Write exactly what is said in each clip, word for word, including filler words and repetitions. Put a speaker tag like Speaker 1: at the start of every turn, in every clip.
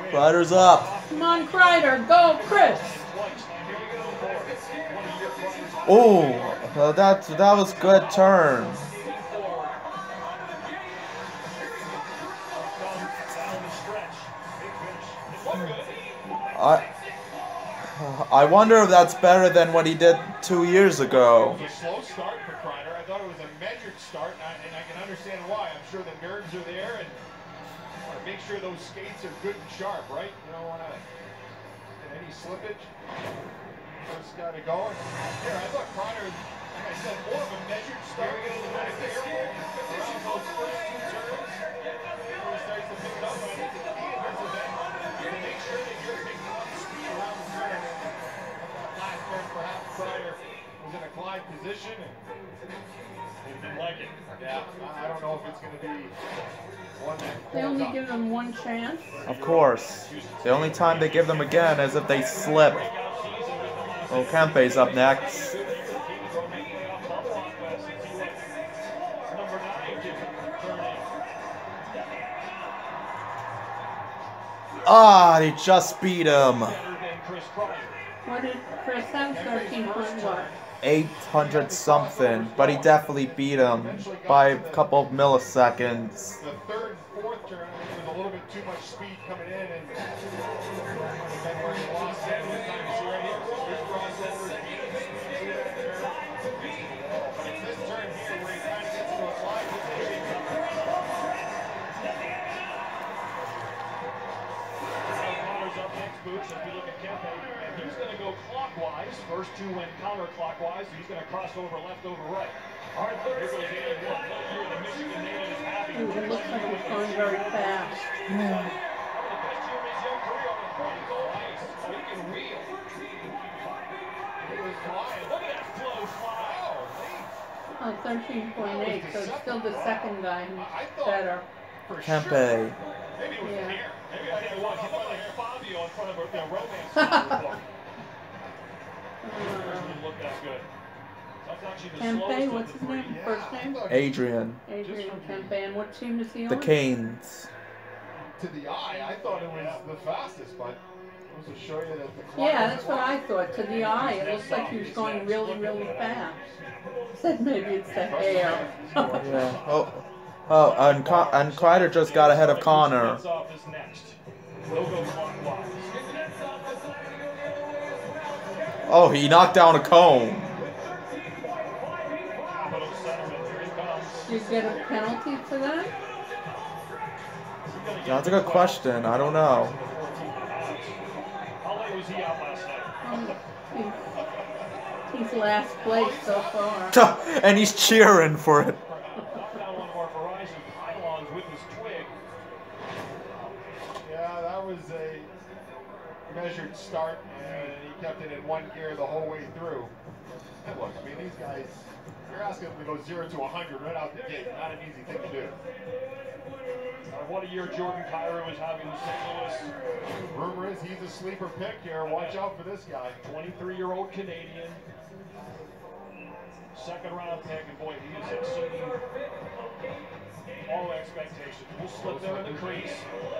Speaker 1: Kreider's up.
Speaker 2: Come on, Kreider. Go, Chris.
Speaker 1: Oh, uh, that that was good turn. I I wonder if that's better than what he did two years ago.
Speaker 3: It was a slow start for Kreider. I thought it was a measured start, and I, and I can understand why. I'm sure the nerves are there, and want to make sure those skates are good and sharp, right? You don't want to get any slippage. First guy to go. Here, I thought Kreider, like I said, more of a measured start. Here we go. Around those first two turns, he starts to pick it up. But I think the key in this event is to make sure that you're picking up speed around the turn. That last turn, perhaps Kreider was in a glide position and he didn't like it. Yeah, I don't know if it's going to be one that
Speaker 2: They only give them one chance.
Speaker 1: Of course. The only time they give them again is if they slip. Well, Kempe's up next. Ah, they just beat him.
Speaker 2: What did Chris have? thirteen point what?
Speaker 1: eight hundred something, but he definitely beat him by a couple of milliseconds.
Speaker 3: The third and fourth turn, I think there was a little bit too much speed coming in, and then where he lost it, this time you see right here, there's crossovers, but it's this turn here where he kind of gets to a slide position. Connor's up next, Boots, as we look at Kempe, and he's going to go clockwise. First two went counterclockwise, so he's going to cross over left over right. All right, here goes eight and one. Here the Michigan native is happy.
Speaker 2: Ooh, it looks like it's going very fast.
Speaker 1: Yeah.
Speaker 2: Oh, thirteen point eight, so it's still the second guy who's better.
Speaker 1: Kempe.
Speaker 3: Maybe it was here. Maybe I didn't watch. He put like Fabio in front of a romance book. Doesn't look that good.
Speaker 2: Kempe, what's his name? First name?
Speaker 1: Adrian.
Speaker 2: Adrian Kempe. And what team is he on?
Speaker 1: The Canes.
Speaker 3: To the eye, I thought it was the fastest, but to show you that the clock.
Speaker 2: Yeah, that's what I thought. To the eye, it looks like he was going really, really fast. Said maybe it's the hair.
Speaker 1: Yeah. Oh, oh, and Con and Kreider just got ahead of Connor. Oh, he knocked down a cone.
Speaker 2: Did you get a penalty for that?
Speaker 1: That's a good question. I don't know.
Speaker 3: How late was he out last night?
Speaker 2: Oh, he's, he's last place so far.
Speaker 1: And he's cheering for it.
Speaker 3: Yeah, that was a measured start, and he kept it in one gear the whole way through. And look, I mean, these guys, you're asking them to go zero to one hundred right out the gate. Not an easy thing to do. Uh, what a year Jordan Kreider was having in Saint Louis. Rumor is he's a sleeper pick here. Watch out for this guy. twenty-three-year-old Canadian. Second round pick, and boy, he is exceeding all expectations. We'll slip there in the crease.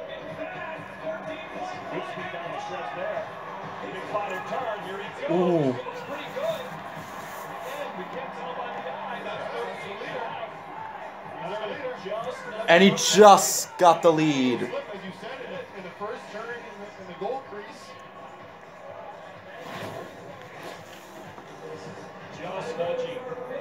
Speaker 3: Good speed down the stretch there. Big final turn. Here he goes.
Speaker 1: Ooh.
Speaker 3: It's pretty good. And we can't tell by the eye. That's the leader.
Speaker 1: And he just got the lead.
Speaker 3: As you said, in the, in the first turn in the, in the goal crease. Just nudging.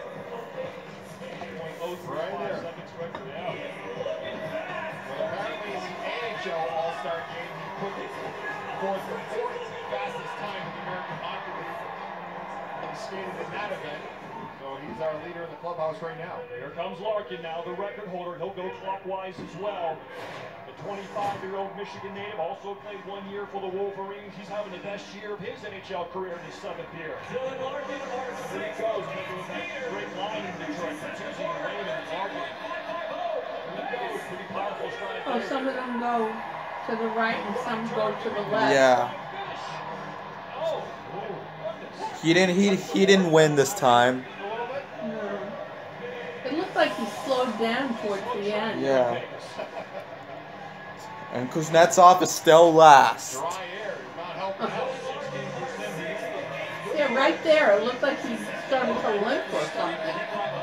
Speaker 3: Right there. Seconds quicker, yeah. Well, apparently in the N H L All Star Game, he put it fourth or fourth fastest time in the American Hockey League. He skated in that event. So he's our leader in the clubhouse right now. Here comes Larkin now, the record holder. He'll go clockwise as well. The twenty-five-year-old Michigan native also played one year for the Wolverines. He's having the best year of his N H L career in his seventh year. Dylan Larkin, Larkin. Here he goes, making that great line in Detroit. Susie and Raymond and Larkin. Here he goes, pretty powerful stride.
Speaker 2: Oh, some of them go to the right and some go to the left.
Speaker 1: Yeah.
Speaker 3: Oh,
Speaker 1: He didn't. He he didn't win this time.
Speaker 2: No. It looked like he slowed down towards the end.
Speaker 1: Yeah. And Kuznetsov is still last.
Speaker 3: Dry air is not helping out.
Speaker 2: Yeah, right there. It looked like he started to limp or something.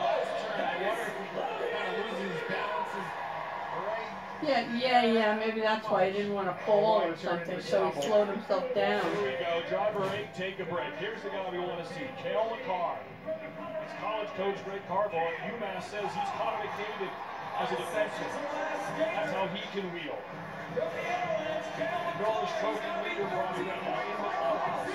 Speaker 2: Yeah, yeah, yeah. Maybe that's why he didn't want to fall or something, so he slowed himself down.
Speaker 3: Here we go. Driver eight, take a break. Here's the guy we want to see, Cale Makar. His college coach, Greg Carbo at UMass, says he's Connor McDavid as a defenseman. That's how he can wheel. Miller's trophy leader brought in now in the clubhouse.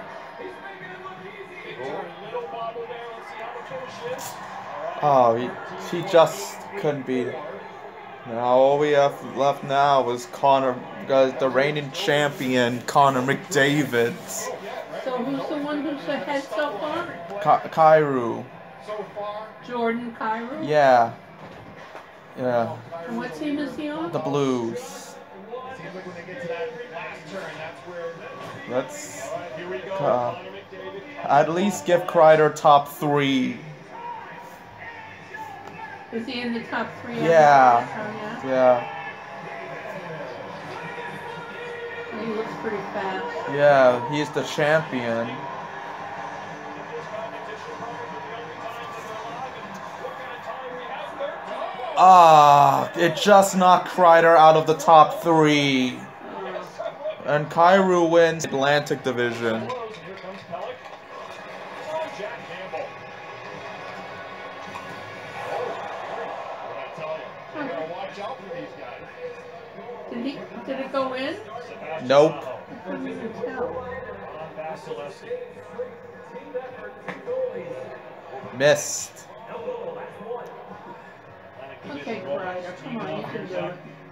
Speaker 3: Big turn, little bobble there. Let's see how the finish is.
Speaker 1: Oh, he, he just couldn't beat it. Now all we have left now is Connor, uh, the reigning champion, Connor McDavid.
Speaker 2: So who's the one who's ahead so far?
Speaker 1: Ka Kairu.
Speaker 2: Jordan Kairu?
Speaker 1: Yeah. Yeah.
Speaker 2: And what team is he on?
Speaker 1: The Blues.
Speaker 3: Seems like when they get to that last turn, that's where.
Speaker 1: Let's
Speaker 3: Alright, here we go.
Speaker 1: uh,
Speaker 3: Connor McDavid.
Speaker 1: at least give Kreider top three.
Speaker 2: Is he in the top three?
Speaker 1: Yeah.
Speaker 2: Oh, yeah.
Speaker 1: Yeah.
Speaker 2: He looks pretty fast.
Speaker 1: Yeah, he's the champion. Ah, it just knocked Kreider out of the top three. And Kairu wins Atlantic Division.
Speaker 3: Here comes Pellick. Oh, Jack Campbell. What I tell you, you gotta watch out for these guys.
Speaker 2: Did he? Did it go in?
Speaker 1: Nope.
Speaker 2: I couldn't even tell.
Speaker 1: Missed.
Speaker 2: Okay, Kreider, come on, you can do it.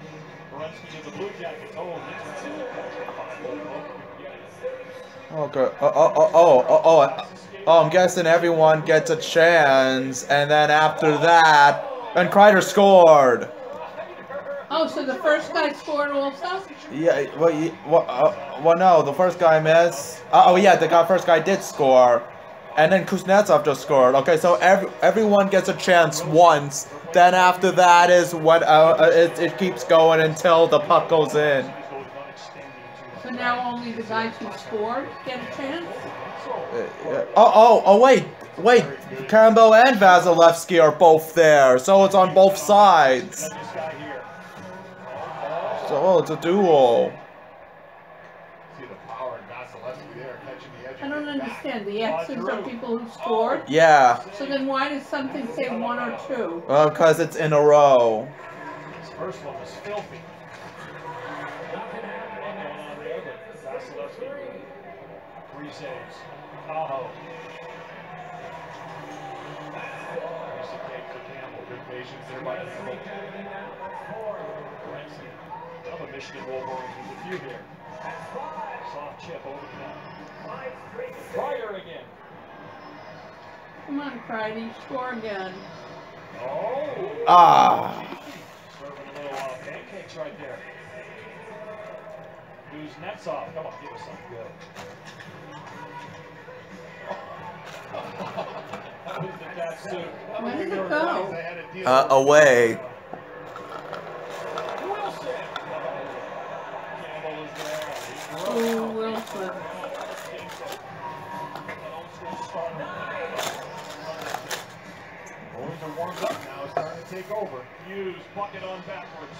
Speaker 1: Okay. Oh, oh, oh, oh, oh, oh. Oh, I'm guessing everyone gets a chance, and then after that, and Kreider scored.
Speaker 2: Oh, so the first guy scored also?
Speaker 1: Yeah, well, you- well, uh, well, no, the first guy missed. Uh, oh, yeah, the guy, first guy did score, and then Kuznetsov just scored. Okay, so every everyone gets a chance once. Then after that is what uh, uh, it, it keeps going until the puck goes in.
Speaker 2: So now only the guys who scored get a chance?
Speaker 1: Uh, yeah. Oh, oh, oh, wait, wait. Campbell and Vasilevsky are both there, so it's on both sides. So, oh, it's a duel.
Speaker 3: See the power in Vasilevsky there, catching the edge.
Speaker 2: I don't understand. The X's are people who scored?
Speaker 1: Yeah,
Speaker 2: So then why does something say one or two?
Speaker 1: well, because it's in a row.
Speaker 3: His first one was filthy. Vasilevsky, three saves. Tahoe. There's the take for Campbell. Good patience there by Campbell. Another Michigan Wolverines. There's a few here. Soft chip over the net. Kreider again.
Speaker 2: Come on, Kreider, score again.
Speaker 3: Oh!
Speaker 1: Ah.
Speaker 3: Serving a little uh, pancakes right there. Who's Netsov? Come on, give us something good. That was the cat suit.
Speaker 2: Where did it go?
Speaker 1: Uh, away.
Speaker 3: Wilson! Campbell is there.
Speaker 2: Oh, Wilson.
Speaker 3: Boys are warmed up now. It's starting to take over. Hughes, bucket on backwards.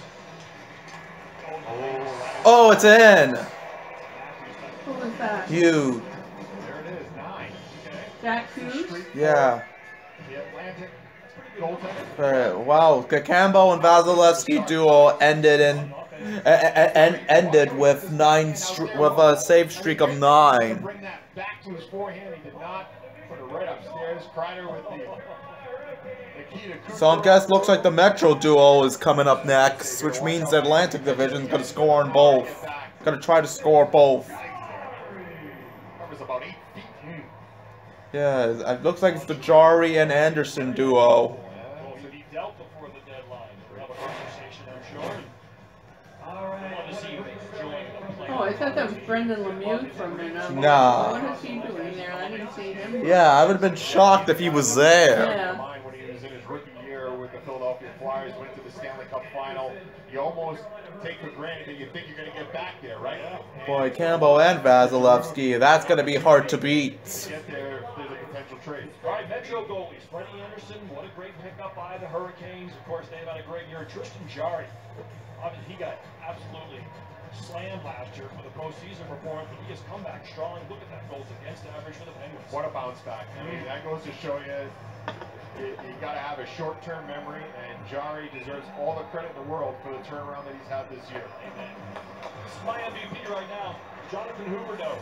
Speaker 3: Oh,
Speaker 1: Oh, it's in.
Speaker 2: Who was that?
Speaker 1: Huge.
Speaker 3: there it is. Nine. Okay.
Speaker 2: Jack Hughes?
Speaker 1: Yeah.
Speaker 3: The Atlantic goaltender.
Speaker 1: Right. Wow. The Campbell and Vasilevsky duel ended in and ended with nine str- with a save streak of nine.
Speaker 3: Bring that back to his forehand. He did not put it right upstairs. Kreider with the, the key to
Speaker 1: So I guess looks like the Metro duel is coming up next, which means the Atlantic Division's gonna score on both. Gonna try to score both.
Speaker 3: Covers about eight feet. Hmm.
Speaker 1: Yeah, it looks like it's the Jari and Anderson duo.
Speaker 3: Well, to be dealt before the deadline. We'll have a conversation, I'm sure. All right. Want to see you enjoy the play.
Speaker 2: Oh, I thought that was Brendan Lemieux from a minute.
Speaker 1: Nah.
Speaker 2: What is he doing there? I didn't see him.
Speaker 1: Yeah, I would have been shocked if he was there.
Speaker 2: Yeah.
Speaker 3: Mind when he was in his rookie year with the Philadelphia Flyers, went to the Stanley Cup final. He almost take for granted that you think you're going to get back there, right?
Speaker 1: Boy, Campbell and Vasilevsky, that's going to be hard to beat.
Speaker 3: To get there, there's a potential trade.
Speaker 4: All right, Metro goalies. Freddie Anderson, what a great pickup by the Hurricanes. Of course, they've had a great year. Tristan Jarry, obviously, he got absolutely slammed last year for the postseason performance, but he has come back strong. Look at that goals against average for the Penguins.
Speaker 3: What a bounce back. I mean, that goes to show you, you, you got to have a short-term memory, and Jarry deserves all the credit in the world for the turnaround that he's had this year.
Speaker 4: Amen. This is my M V P right now, Jonathan Huberdeau.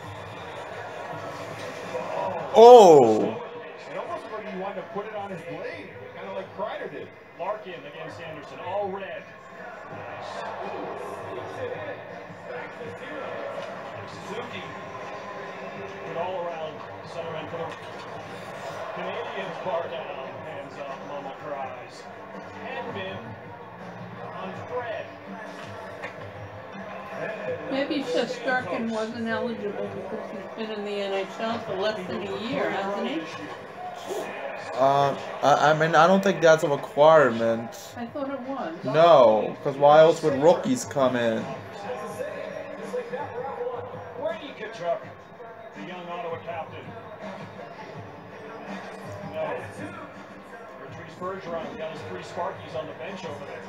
Speaker 1: Oh!
Speaker 3: It almost looked like he wanted to put it on his blade, kind of like Kreider did.
Speaker 4: Larkin against Anderson, all red. Suzuki, good all-around centerman for the Canadians. Bar down, hands up, mama cries. Hedman on Fred.
Speaker 2: Maybe Shesterkin wasn't eligible because he's been in the N H L for less than a year, hasn't he?
Speaker 1: Uh, I, I mean, I don't think that's a requirement.
Speaker 2: I thought it was.
Speaker 1: No, because why else would rookies come in?
Speaker 4: Brady Kachuk, the young Ottawa captain. No. Patrice Bergeron got his three Sparkies on the bench over there.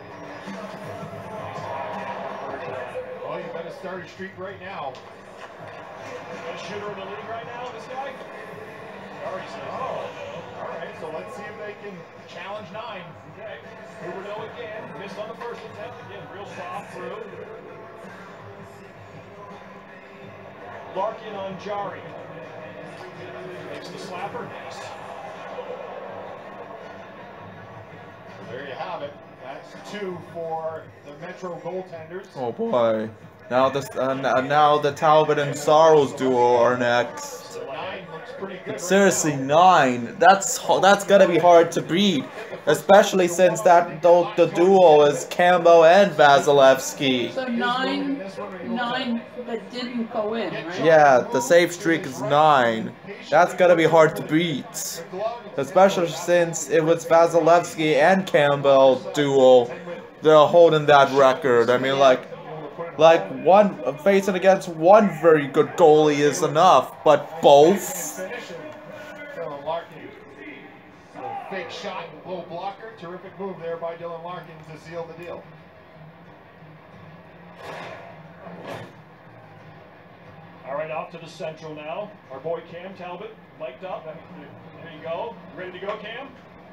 Speaker 3: Well, you better start a streak right now.
Speaker 4: Best shooter in the league right now, this guy? Already says,
Speaker 3: Oh, all right. So let's see if they can challenge nine.
Speaker 4: okay. Huberdeau again, missed on the first attempt. Again, real soft through. Larkin on Jarry. Makes the slapper. Nice.
Speaker 3: There you have it. That's two for the Metro goaltenders.
Speaker 1: Oh boy. Now the uh, now the Talbot and Saros duo are next.
Speaker 3: So nine looks pretty good.
Speaker 1: Seriously, nine. That's that's gonna be hard to beat, especially since that the, the duo is Campbell and Vasilevsky.
Speaker 2: So nine, nine that didn't go in, right?
Speaker 1: Yeah, the save streak is nine. That's gonna be hard to beat, especially since it was Vasilevsky and Campbell duo. They're holding that record. I mean, like. Like, one facing against one very good goalie is enough, but both?
Speaker 3: Dylan Larkin. So fake shot, low blocker. Terrific move there by Dylan Larkin to seal the deal.
Speaker 4: All right, off to the central now. Our boy Cam Talbot, mic'd up. There you go. Ready to go, Cam?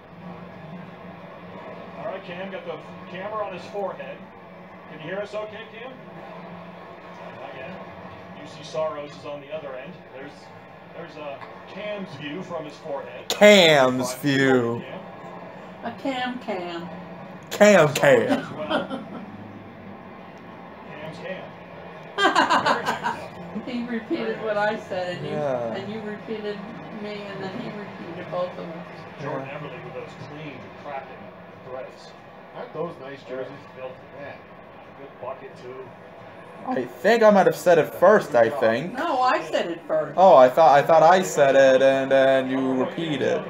Speaker 4: All right, Cam, got the camera on his forehead. Can you hear us okay, Cam? Not yet. U C Saros is on the other end. There's there's a Cam's view from his forehead.
Speaker 1: Cam's view.
Speaker 2: A cam cam.
Speaker 1: Cam Cam.
Speaker 4: Cam's Cam.
Speaker 2: He repeated what I said, and you
Speaker 1: Yeah.
Speaker 2: and you repeated me, and then he repeated both of us.
Speaker 4: Jordan Everly with those clean, cracking threads.
Speaker 3: Aren't those nice jerseys?
Speaker 4: Filthy.
Speaker 3: Man.
Speaker 4: Good bucket, too.
Speaker 1: I think I might have said it first, I think.
Speaker 2: No, I said it first.
Speaker 1: Oh, I thought I thought I said it and then you repeated.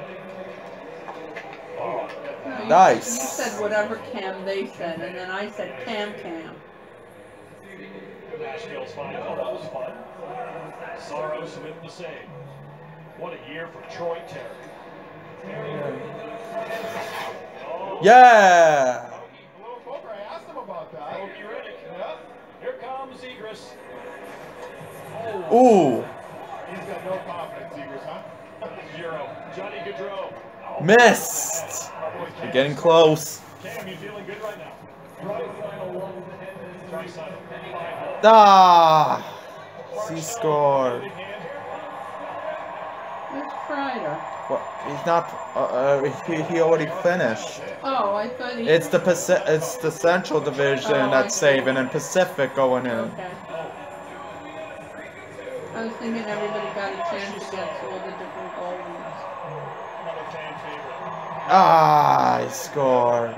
Speaker 4: Oh,
Speaker 2: No, you,
Speaker 1: Nice.
Speaker 2: You said whatever cam they said, and then I said cam cam.
Speaker 4: Nashville's fine. Oh, that was fun. Saros with the save. What a year for Troy Terry. Oh,
Speaker 1: Yeah!
Speaker 3: A little poker. I asked him about that.
Speaker 4: Kobe Riddick.
Speaker 3: Yeah.
Speaker 4: Here comes Zegras.
Speaker 1: Ooh!
Speaker 3: He's got no confidence, Eagers, huh?
Speaker 4: Zero. Johnny Gaudreau. Oh,
Speaker 1: Missed!
Speaker 4: our boy Cam.
Speaker 1: You're getting close.
Speaker 4: Cam, you feeling good right now? Right final one. Try side. Five.
Speaker 1: Ah! He scored.
Speaker 4: Big hand.
Speaker 2: Where's Kreider?
Speaker 1: What? He's not. Uh, uh, he, he already finished.
Speaker 2: Oh, I thought he.
Speaker 1: It's the Paci- It's the Central Division
Speaker 2: Oh, I
Speaker 1: that's
Speaker 2: see.
Speaker 1: saving, and Pacific going in.
Speaker 2: Okay. I was thinking everybody got a chance against all the different goalies.
Speaker 4: Another fan favorite.
Speaker 1: Ah! He scored.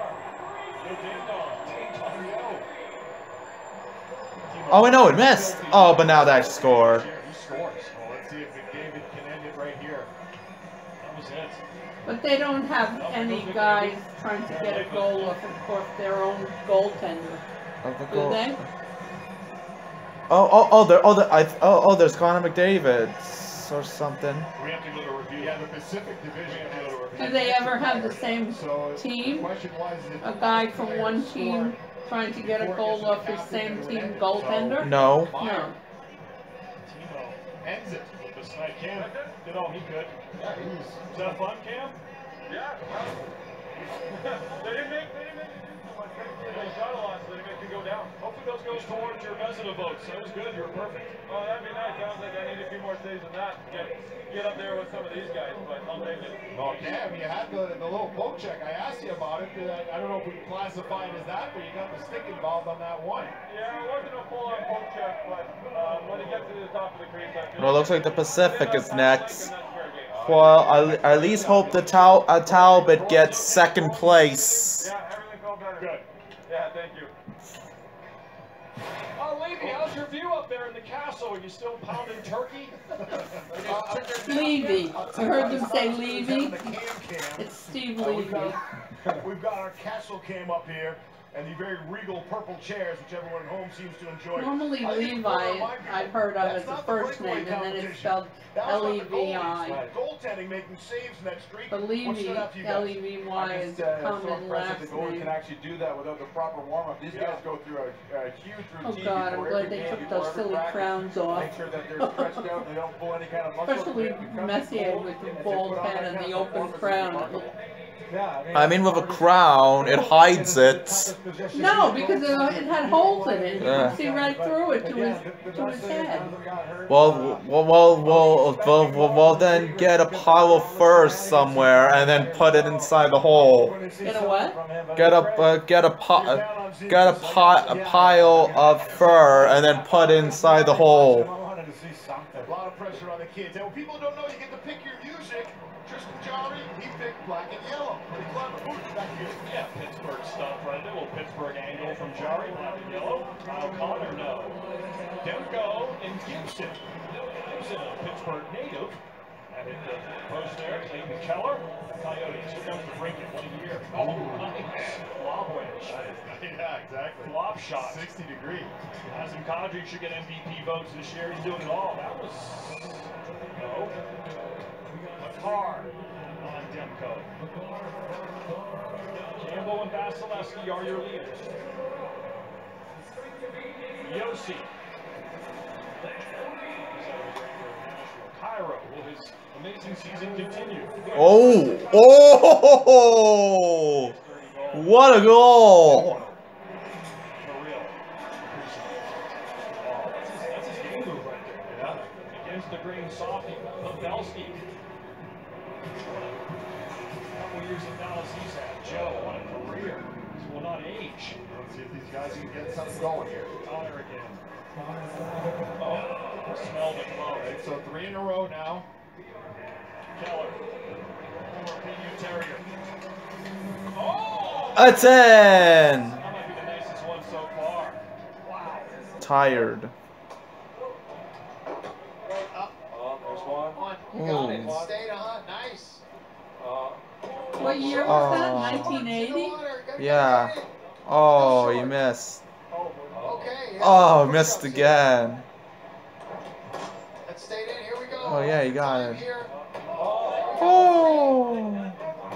Speaker 1: Oh, I know it missed. Oh, but now that scored.
Speaker 3: He scores. Well, let's see if McDavid can end it right here.
Speaker 4: That was it.
Speaker 2: But they don't have any guys trying to get a goal off, of course, their own goaltender.
Speaker 1: Of the
Speaker 2: Do
Speaker 1: goal.
Speaker 2: they?
Speaker 1: Oh, oh, oh, there, oh, there, I, oh, oh, there's Connor McDavid or something.
Speaker 4: We have to go to review.
Speaker 3: Yeah, the Pacific Division.
Speaker 4: We have to go to review.
Speaker 2: Do they ever have the same
Speaker 3: So
Speaker 2: team?
Speaker 3: the question was, is it
Speaker 2: A guy from one team trying to get a goal off his same team goaltender?
Speaker 1: No.
Speaker 2: No.
Speaker 4: Timo
Speaker 3: ends it.
Speaker 4: with the side Cam. Did all he could.
Speaker 3: Yeah, he was.
Speaker 4: Was that fun, Cam?
Speaker 5: Yeah. They didn't make, they didn't make it too much. They shot a lot, so they make you go down.
Speaker 4: Hopefully those goes towards your Vezina votes. That was good. You were perfect.
Speaker 5: Oh, that'd be nice. I was like, I need a few more saves than that to get, get up there with some of these guys, but I'll take it.
Speaker 3: Oh, Cam, you had the, the little poke check. I asked you about it. I, I don't know if we can classify it as that, but you got the stick involved on that one.
Speaker 5: Yeah, it wasn't a full-on poke check, but um, when he gets to the top of the crease, I feel
Speaker 1: Well, it looks like the Pacific is next.
Speaker 5: Well,
Speaker 1: Well, I at least hope the Tal uh, Talbot gets second place.
Speaker 5: yeah, everything felt better.
Speaker 4: Good.
Speaker 5: Yeah, thank you.
Speaker 4: Oh, Levy, how's your view up there in the castle? Are you still pounding turkey?
Speaker 2: Levy. I heard them say Levy.
Speaker 3: The cam cam.
Speaker 2: It's Steve
Speaker 3: Uh, we've,
Speaker 2: Levy.
Speaker 3: got, we've got our castle cam up here and the very regal purple chairs, which everyone at home seems to enjoy.
Speaker 2: Normally
Speaker 3: I think
Speaker 2: Levi,
Speaker 3: one of my people-
Speaker 2: I've heard of
Speaker 3: that's
Speaker 2: as the
Speaker 3: not
Speaker 2: first
Speaker 3: breakaway
Speaker 2: name, and then it's
Speaker 3: competition.
Speaker 2: spelled
Speaker 3: That was
Speaker 2: L
Speaker 3: not
Speaker 2: E
Speaker 3: the
Speaker 2: V I.
Speaker 3: goalies. Goaltending, making saves in that streak.
Speaker 2: But
Speaker 3: What
Speaker 2: Levy,
Speaker 3: stood out to you guys?
Speaker 2: L E V Y, is
Speaker 6: just, uh,
Speaker 2: a
Speaker 6: so
Speaker 2: common
Speaker 6: impressive
Speaker 2: last
Speaker 6: the goalie
Speaker 2: name.
Speaker 6: can actually do that without the proper warm-up. These guys go through a, a huge
Speaker 2: Oh
Speaker 6: routine
Speaker 2: God, I'm
Speaker 6: before
Speaker 2: glad
Speaker 6: every
Speaker 2: they
Speaker 6: game,
Speaker 2: took
Speaker 6: before
Speaker 2: those
Speaker 6: every
Speaker 2: silly
Speaker 6: practice.
Speaker 2: crowns off.
Speaker 6: Make sure that they're stretched out and they don't pull any kind of muscle.
Speaker 2: Especially Messier with the bald head and the open crown.
Speaker 6: Yeah,
Speaker 1: I mean, with a crown, it hides it.
Speaker 2: No, because uh, it had holes in it. You
Speaker 1: Yeah.
Speaker 2: could see right through it to his, to his head.
Speaker 1: Well, well, well, well, well, well, well, then get a pile of fur somewhere and then put it inside the hole.
Speaker 2: Get a what?
Speaker 1: Get a uh, get a pi uh, get a, pi a pile of fur and then put it inside the hole.
Speaker 3: A lot of pressure on the kids. And when people don't know, you get to pick your music. Tristan Jarry, he picked black and yellow. Pretty clever. Ooh, back here.
Speaker 4: Yeah, Pittsburgh stuff right there. A little Pittsburgh angle from Jari, black and yellow. O'Connor, no. Demko and Gibson. Gibson, a Pittsburgh native. And hit the post there. Clayton Keller. Coyotes. Here comes the Brinket. What a year. Oh, nice. Lob wedge.
Speaker 3: Yeah, exactly.
Speaker 4: Flop shot.
Speaker 3: sixty degree.
Speaker 4: Hazem Kadri should get M V P votes this year. He's doing it all. That was no. Makar on Demko. Campbell and Vasilevsky are your leaders. Yossi. Cairo. Will his amazing season continue?
Speaker 1: Oh! Oh! What a goal!
Speaker 4: For real. Oh, that's his, that's his game move right there. Yeah. Against the green softy, Pavelski. A couple years in Dallas he's had. Joe, what a career. This will not age.
Speaker 3: Let's see if these guys can get something going here.
Speaker 4: Connor again. Oh, smell the glove.
Speaker 3: Right, so three in a row now.
Speaker 4: Keller. Former P U Terrier. Oh!
Speaker 1: A ten!
Speaker 4: That might be the nicest one so far. Wow.
Speaker 1: Tired.
Speaker 6: Oh, there's one.
Speaker 3: You got it.
Speaker 1: Ooh.
Speaker 3: Stayed on. Nice.
Speaker 6: Uh,
Speaker 2: What year was that?
Speaker 1: Oh.
Speaker 2: nineteen eighty?
Speaker 1: Yeah. Oh, you missed.
Speaker 3: Okay. yeah.
Speaker 1: Oh, missed again.
Speaker 3: That stayed in. Here we go.
Speaker 1: Oh, yeah, you got
Speaker 3: Time
Speaker 1: it.
Speaker 3: here.
Speaker 1: Oh!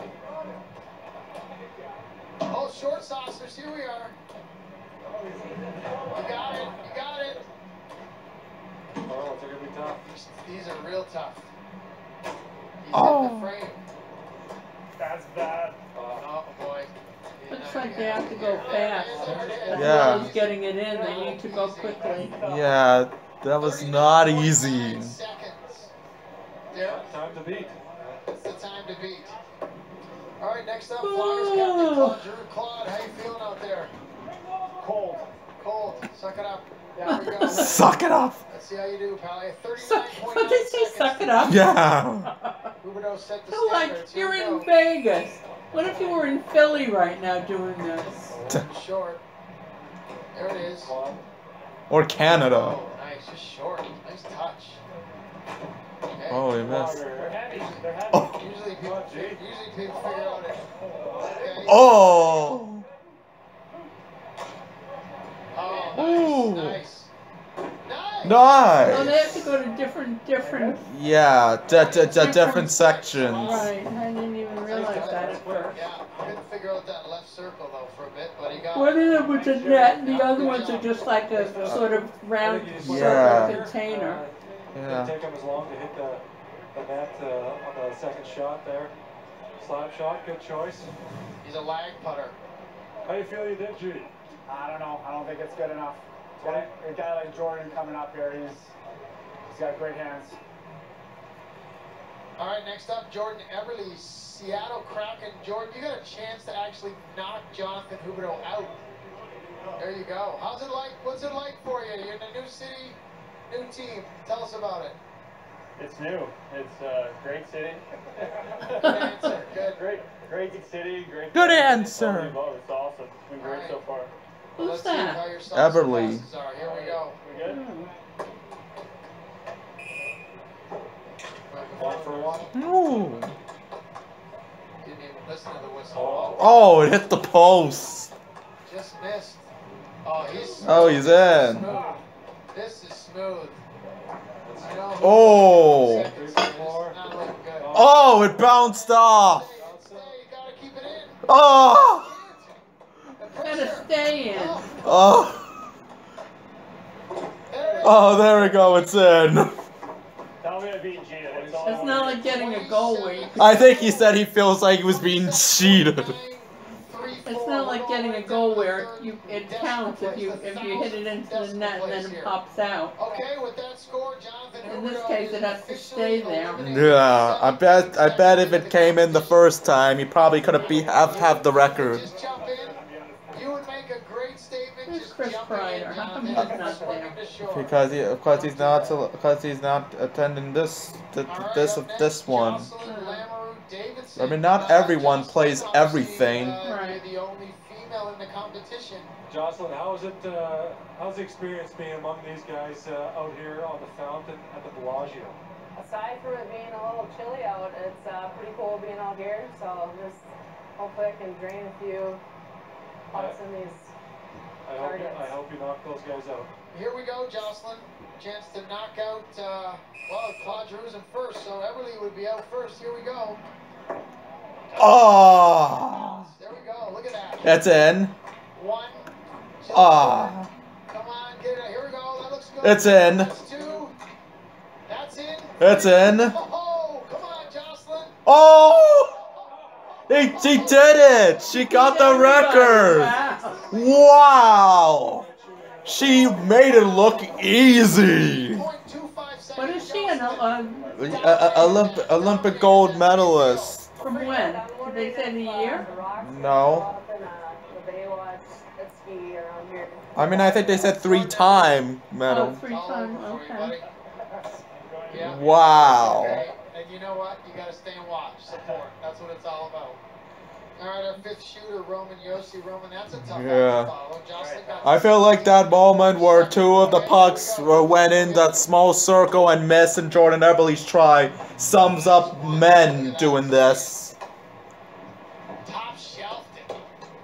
Speaker 3: Oh, short saucers. Here we are. You got it. You got it.
Speaker 6: oh, it's gonna be tough.
Speaker 3: These, these are real tough. He's
Speaker 1: Oh.
Speaker 3: in the frame.
Speaker 4: That's bad.
Speaker 3: Oh, boy.
Speaker 2: Looks like they have to go fast. As
Speaker 1: Yeah.
Speaker 2: well as getting it in, they need to go quickly.
Speaker 1: Yeah, that was not easy.
Speaker 3: Seconds. There.
Speaker 6: Time to beat.
Speaker 3: It's the time to beat. All right, next up, Flyers captain Claude. Drew Claude, how you feeling out there?
Speaker 4: Cold.
Speaker 3: Cold. Suck it up. There we go.
Speaker 1: Suck it up!
Speaker 3: Let's see how you do, pal.
Speaker 2: Suck,
Speaker 3: thirty-nine point
Speaker 2: what they say, suck it up?
Speaker 1: Yeah!
Speaker 3: Huberdeau set the
Speaker 2: So like,
Speaker 3: standards. Here
Speaker 2: you're
Speaker 3: we
Speaker 2: in
Speaker 3: go.
Speaker 2: Vegas. What if you were in Philly right now doing this?
Speaker 3: Short. There it is.
Speaker 6: One.
Speaker 1: Or Canada.
Speaker 3: Oh, nice. Just short. Nice touch. Okay.
Speaker 1: Oh, he missed.
Speaker 4: They're heavy. They're heavy.
Speaker 1: Oh.
Speaker 3: Usually people, usually people figure out it. Okay.
Speaker 1: Oh.
Speaker 3: Oh,
Speaker 1: Ooh.
Speaker 3: nice, nice.
Speaker 1: Nice.
Speaker 2: So they have to go to different, different.
Speaker 1: Yeah, d d d different sections.
Speaker 2: Right, I didn't even realize that at first.
Speaker 3: Yeah, couldn't figure out that left circle though for a bit, but he got
Speaker 2: One
Speaker 3: it.
Speaker 2: of them was a net, and the other ones are just like a sort of round
Speaker 1: Yeah.
Speaker 2: circle container.
Speaker 1: Yeah.
Speaker 5: Take him as long to hit the, the net uh, on the second shot there. Slap shot, good choice.
Speaker 3: He's a lag putter.
Speaker 5: How do you feel you did, Judy?
Speaker 7: I don't know. I don't think it's good enough. Got a, a guy like Jordan coming up here. He's he's got great hands.
Speaker 3: All right, next up, Jordan Eberle, Seattle Kraken. Jordan, you got a chance to actually knock Jonathan Huberdeau out. There you go. How's it like? What's it like for you? You're in a new city, new team. Tell us about it.
Speaker 7: It's new. It's a great city.
Speaker 3: Good answer. Good.
Speaker 7: Great, great city. Great.
Speaker 1: Good
Speaker 7: city.
Speaker 1: answer.
Speaker 7: It's awesome. It's been great so far.
Speaker 3: Well,
Speaker 2: Who's
Speaker 3: let's see
Speaker 2: that?
Speaker 3: how your stocks and
Speaker 1: Eberle.
Speaker 3: losses are. Here we go.
Speaker 7: We good?
Speaker 3: One for one.
Speaker 1: Ooh.
Speaker 3: Didn't even listen to the whistle.
Speaker 1: Oh, it hit the post.
Speaker 3: Just missed. Oh, he's.
Speaker 1: Oh, he's in.
Speaker 3: Smooth. This is smooth. You know,
Speaker 1: Oh.
Speaker 3: seconds, it's not looking good.
Speaker 1: Oh, it bounced off.
Speaker 3: Stay, you gotta keep it in.
Speaker 1: Oh.
Speaker 3: The
Speaker 2: Gotta
Speaker 3: pressure.
Speaker 2: stay in.
Speaker 3: Oh,
Speaker 1: Oh.
Speaker 3: there it is.
Speaker 1: Oh, there we go. It's in.
Speaker 7: Tell me to beat Gina. That's all I
Speaker 2: It's
Speaker 7: want.
Speaker 2: not like getting a goal where you
Speaker 1: I think he said he feels like he was being cheated.
Speaker 2: It's not like getting a goal where you it counts if you if you hit it into the net and then it pops out.
Speaker 3: Okay, with that score, Jonathan
Speaker 2: In this
Speaker 3: Huberdeau
Speaker 2: case,
Speaker 3: is
Speaker 2: it has to
Speaker 3: officially
Speaker 2: stay there.
Speaker 3: eliminated.
Speaker 1: Yeah, I bet. I bet if it came in the first time, he probably could have be have have the record.
Speaker 3: Just jump in. You would make a great statement.
Speaker 2: Who's
Speaker 3: Just
Speaker 2: Chris
Speaker 3: jump in,
Speaker 2: Kreider? How come
Speaker 3: Jonathan.
Speaker 2: he's not
Speaker 3: Swing
Speaker 2: there?
Speaker 3: him to shore.
Speaker 1: Because he, of course, he's not. Because he's not attending this. th-
Speaker 3: All right,
Speaker 1: This
Speaker 3: up next,
Speaker 1: this one.
Speaker 3: Jocelyn Lamoureux Davidson.
Speaker 1: I mean, not
Speaker 3: Uh,
Speaker 1: everyone
Speaker 3: Jocelyn,
Speaker 1: plays
Speaker 3: obviously,
Speaker 1: everything.
Speaker 3: uh,
Speaker 2: Right.
Speaker 3: You're the only female in the competition.
Speaker 5: Jocelyn, how is it? Uh, how's the experience being among these guys uh, out here on the fountain at the Bellagio?
Speaker 8: Aside from it being a little chilly out, it's uh, pretty cool being out here. So just hopefully I can drain a few pucks in these.
Speaker 5: I hope, you,
Speaker 8: Targets.
Speaker 5: I hope you knock those guys out.
Speaker 3: Here we go, Jocelyn. Chance to knock out, uh, well, Claude Giroux's in first, so Eberle would be out first. Here we go.
Speaker 1: Oh,
Speaker 3: There we go. Look at that.
Speaker 1: it's in.
Speaker 3: One. Two.
Speaker 1: Ah,
Speaker 3: Come on, get it. Here we go. That looks good.
Speaker 1: it's in.
Speaker 3: That's two. That's in.
Speaker 1: It's in.
Speaker 3: Oh, come on, Jocelyn.
Speaker 1: Oh, he he did it. She got the record.
Speaker 2: Wow.
Speaker 1: Wow. She made it look easy.
Speaker 3: point two five seconds.
Speaker 2: What is she? An uh,
Speaker 1: A, a, Olymp- Olympic gold medalist.
Speaker 2: from when? Did they say the year?
Speaker 1: No.
Speaker 8: Around here.
Speaker 1: I mean, I think they said three-time
Speaker 2: Oh,
Speaker 1: medal.
Speaker 2: three
Speaker 3: All
Speaker 2: time.
Speaker 3: over for you,
Speaker 2: Okay.
Speaker 3: buddy. Yeah.
Speaker 1: Wow.
Speaker 3: Okay, and you know what? You got to stay and watch, support. That's what it's all about. All right, our fifth shooter, Roman Yossi. Roman, that's a tough one
Speaker 1: Yeah.
Speaker 3: to follow. Jocelyn got
Speaker 1: I feel like that moment where two of the pucks were- went in that small circle and missed in Jordan Eberle's try sums up men doing this.
Speaker 3: top shelved it.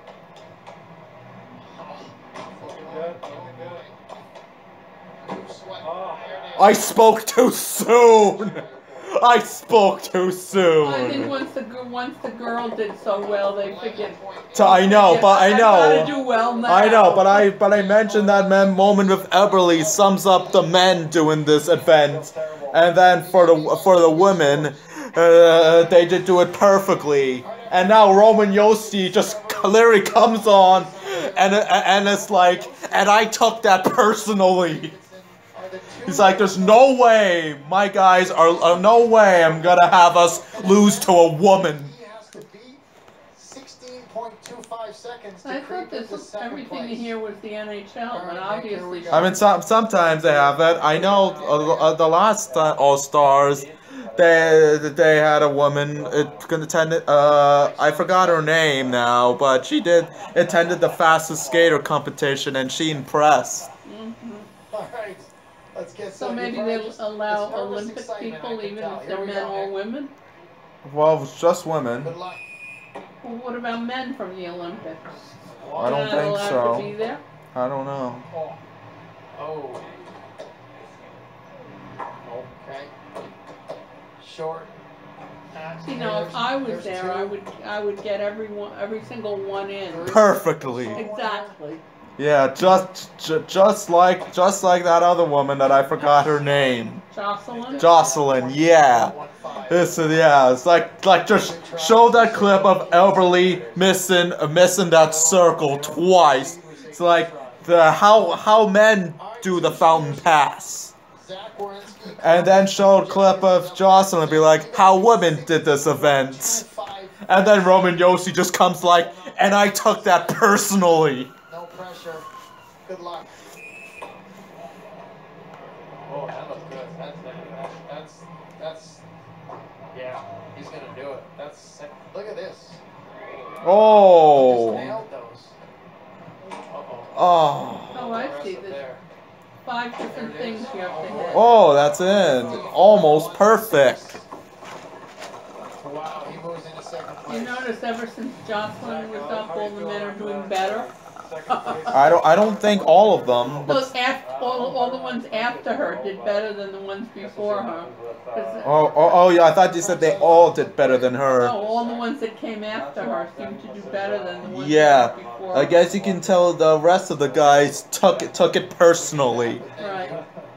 Speaker 5: Looking good, looking good.
Speaker 3: Who's sweating?
Speaker 5: Oh.
Speaker 3: There it is.
Speaker 1: I spoke too soon. I spoke too
Speaker 2: I think
Speaker 1: soon.
Speaker 2: once the gir- once the girl did so well, they figured.
Speaker 1: So I know, but I
Speaker 2: I've gotta
Speaker 1: know.
Speaker 2: do well now.
Speaker 1: I know, but I but I mentioned that man moment with Eberle sums up the men doing this event, and then for the for the women, uh, they did do it perfectly. And now Roman Yossi just clearly comes on, and and it's like, and I took that personally. He's like, there's no way my guys are, uh, no way I'm gonna have us lose to a woman.
Speaker 3: He has to beat sixteen point two five seconds to
Speaker 2: I
Speaker 3: creep
Speaker 2: thought
Speaker 3: into
Speaker 2: this
Speaker 3: second
Speaker 2: everything
Speaker 3: place.
Speaker 2: here was the N H L, but
Speaker 3: Alright, Nick, here we
Speaker 2: obviously.
Speaker 3: go.
Speaker 1: I mean, some, sometimes they have it. I know uh, uh, the last uh, All Stars, they they had a woman uh, attended. Uh, I forgot her name now, but she did attended the fastest skater competition, and she impressed.
Speaker 3: All right, let's get
Speaker 2: So
Speaker 3: some-
Speaker 2: maybe
Speaker 3: you've
Speaker 2: they'll
Speaker 3: already-
Speaker 2: allow
Speaker 3: it's nervous
Speaker 2: Olympic
Speaker 3: excitement, I
Speaker 2: people,
Speaker 3: can
Speaker 2: even
Speaker 3: tell.
Speaker 2: if
Speaker 3: Here
Speaker 2: they're
Speaker 3: we
Speaker 2: men
Speaker 3: go,
Speaker 2: or
Speaker 3: Nick.
Speaker 2: women.
Speaker 1: Well, it's just women.
Speaker 3: Good luck.
Speaker 2: Well, what about men from the Olympics?
Speaker 1: I don't
Speaker 2: They're not
Speaker 1: think
Speaker 2: allowed
Speaker 1: so.
Speaker 2: to be there?
Speaker 1: I don't know.
Speaker 3: Oh. Oh. Okay. Short.
Speaker 2: You know, if I was there, I would I would get every one, every single one in.
Speaker 1: Perfectly.
Speaker 2: Exactly.
Speaker 1: Yeah, just ju- just like just like that other woman that I forgot her name.
Speaker 2: Jocelyn?
Speaker 1: Jocelyn, yeah. This is yeah, it's like like just show that clip of Elberly missing uh, missing that circle twice. It's like the how how men do the fountain pass. And then show a clip of Jocelyn and be like, how women did this event. And then Roman Yossi just comes like, and I took that personally.
Speaker 3: No pressure. Good luck. Oh, that looks good. That's that, that's that's yeah. He's gonna do it. That's look at this.
Speaker 1: Oh.
Speaker 3: Just nailed those. Uh-oh.
Speaker 1: Oh.
Speaker 2: Oh, I see. There's five different things you have to hit.
Speaker 1: Oh, that's in. Almost perfect.
Speaker 3: Wow, he moves into second place.
Speaker 2: You notice ever since Jocelyn was up, all the men are doing better?
Speaker 1: I don't I don't think all of them, but
Speaker 2: Those after, all, all the ones after her did better than the ones before her. 'Cause-
Speaker 1: oh, oh oh yeah, I thought you said they all did better than her.
Speaker 2: No, all the ones that came after her seemed to do better than the ones
Speaker 1: Yeah,
Speaker 2: that were before.
Speaker 1: I guess you can tell the rest of the guys took it took it personally.
Speaker 2: Right.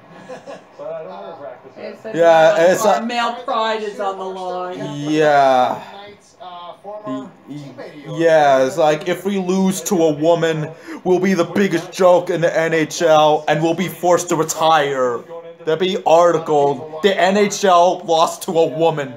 Speaker 2: It's a
Speaker 1: Yeah,
Speaker 2: male,
Speaker 1: it's
Speaker 2: our
Speaker 1: a-
Speaker 2: male pride is on the line.
Speaker 1: Yeah. Y- y- Yeah, it's like if we lose to a woman, we'll be the biggest joke in the N H L and we'll be forced to retire. There'll be article, the N H L lost to a woman.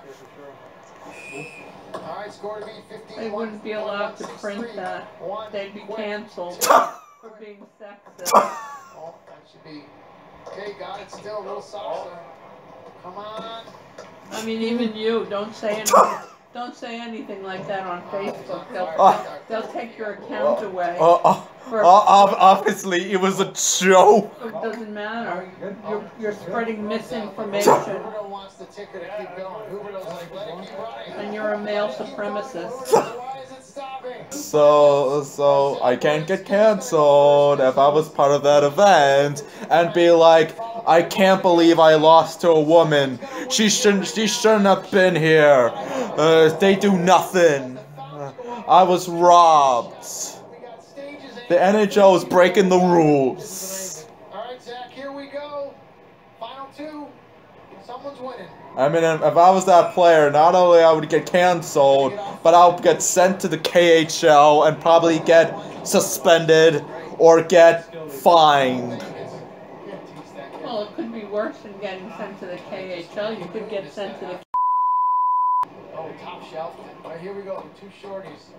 Speaker 2: They wouldn't be allowed to print that. They'd be canceled for being sexist.
Speaker 3: Oh, that should be. Okay, got it still. A little salsa. Come on.
Speaker 2: I mean, even you, don't say anything. Don't say anything like that on Facebook. They'll, they'll, they'll take your account away.
Speaker 1: Uh, uh,
Speaker 2: For,
Speaker 1: uh, ob- obviously, it was a joke.
Speaker 2: it doesn't matter. You're, you're spreading misinformation.
Speaker 3: Huberto wants the ticker to keep going. Huberto's like, let it keep running.
Speaker 2: And you're a male supremacist.
Speaker 3: Why is it stopping?
Speaker 1: So, so I can't get canceled if I was part of that event and be like, I can't believe I lost to a woman. She shouldn't. She shouldn't have been here. Uh, they do nothing. Uh, I was robbed. The N H L is breaking the rules.
Speaker 3: Alright, Zach, here we go. Final two. Someone's winning.
Speaker 1: I mean, if I was that player, not only I would get canceled, but I'll get sent to the K H L and probably get suspended or get fined.
Speaker 2: Well, it could be worse than getting sent to the K H L. You could get sent to the.
Speaker 3: Oh, top shelf. Alright, here we go. Two shorties.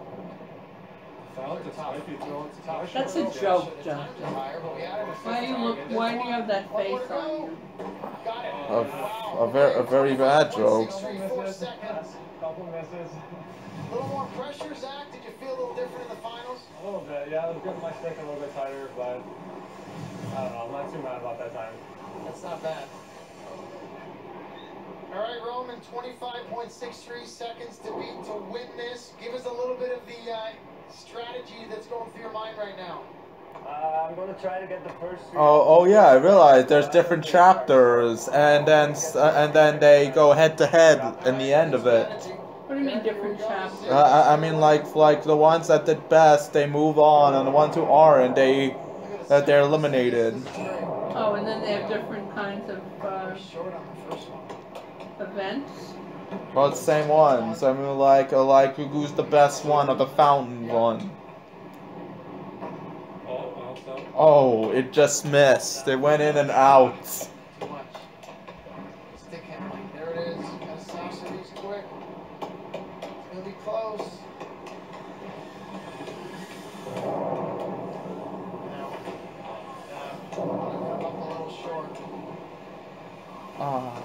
Speaker 2: That's a joke, John. Why do you look? Why do you have that face on you?
Speaker 1: A, a, ver a very bad joke.
Speaker 3: Couple misses. A little more pressure, Zach. Did you feel a little different in the finals?
Speaker 5: A little bit, yeah. I was getting my stick a little bit tighter, but I don't know. I'm not too mad about that time.
Speaker 3: That's not bad. All right, Roman. twenty-five point six three seconds to beat to win this. Give us a little bit of the uh, strategy that's going through your mind right now.
Speaker 5: Uh, I'm going to try to get the first.
Speaker 1: Oh, oh yeah, I realized there's different chapters, and then uh, and then they go head to head in the end of it.
Speaker 2: What do you mean different chapters?
Speaker 1: Uh, I, I mean, like like the ones that did best, they move on, and the ones who aren't, they that they're eliminated.
Speaker 2: Oh, and then they have different kinds of uh, events.
Speaker 1: Well, it's the same ones. I mean, like uh, like who's the best one of the fountain one. Oh, it just missed. They went in and out.
Speaker 3: Too much. Stick handling. There it is. Gotta sauce these quick. It's gonna be close. Now, uh, come up a little short.
Speaker 1: Ah.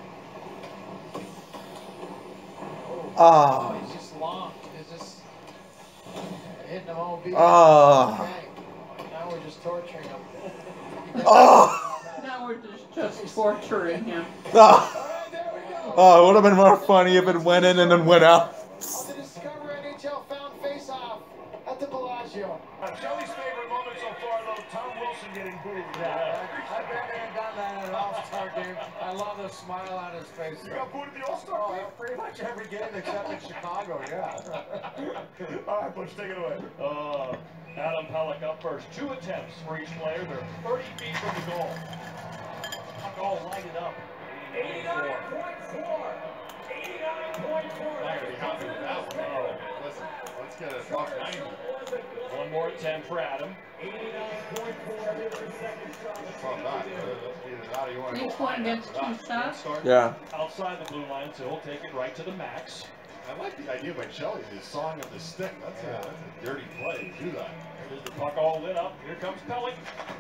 Speaker 1: Ah.
Speaker 3: Oh, he's just long. He's just hitting them all beat.
Speaker 1: Ah.
Speaker 3: Okay. Now we're just torturing him.
Speaker 1: Ah.
Speaker 2: Now we're just just torturing him.
Speaker 1: Ah. Oh, it would have been more funny if it went in and then went out.
Speaker 3: The Discover N H L found face-off at the Bellagio.
Speaker 4: Uh, Kelly's favorite moment so far, though, Tom Wilson getting booed.
Speaker 6: Yeah, I've been there and done that at an All-Star game. I love the smile on his face.
Speaker 4: You got booed at the All-Star
Speaker 6: Oh,
Speaker 4: game?
Speaker 6: pretty much every game except in Chicago, yeah.
Speaker 4: All right, Butch, take it away. Uh, Adam Pellick up first. Two attempts for each player. They're thirty feet from the goal. Puck all lighted up. eighty-nine point four. eighty-nine point four.
Speaker 3: I'm not going to be happy with that one. Oh, listen, let's get a buck ninety.
Speaker 4: One more attempt for Adam. eighty-nine point four. Second shot.
Speaker 3: Well, that. Either that or you want to
Speaker 2: Each
Speaker 3: go
Speaker 2: one
Speaker 3: high
Speaker 2: gets
Speaker 3: after
Speaker 2: two
Speaker 3: that.
Speaker 2: shots.
Speaker 1: Yeah.
Speaker 4: Outside the blue line, so he'll take it right to the max.
Speaker 3: I like the idea by Shelley, the song of the stick. That's, a, that's a dirty play to do that.
Speaker 4: There's the puck all lit up. Here comes Pellick.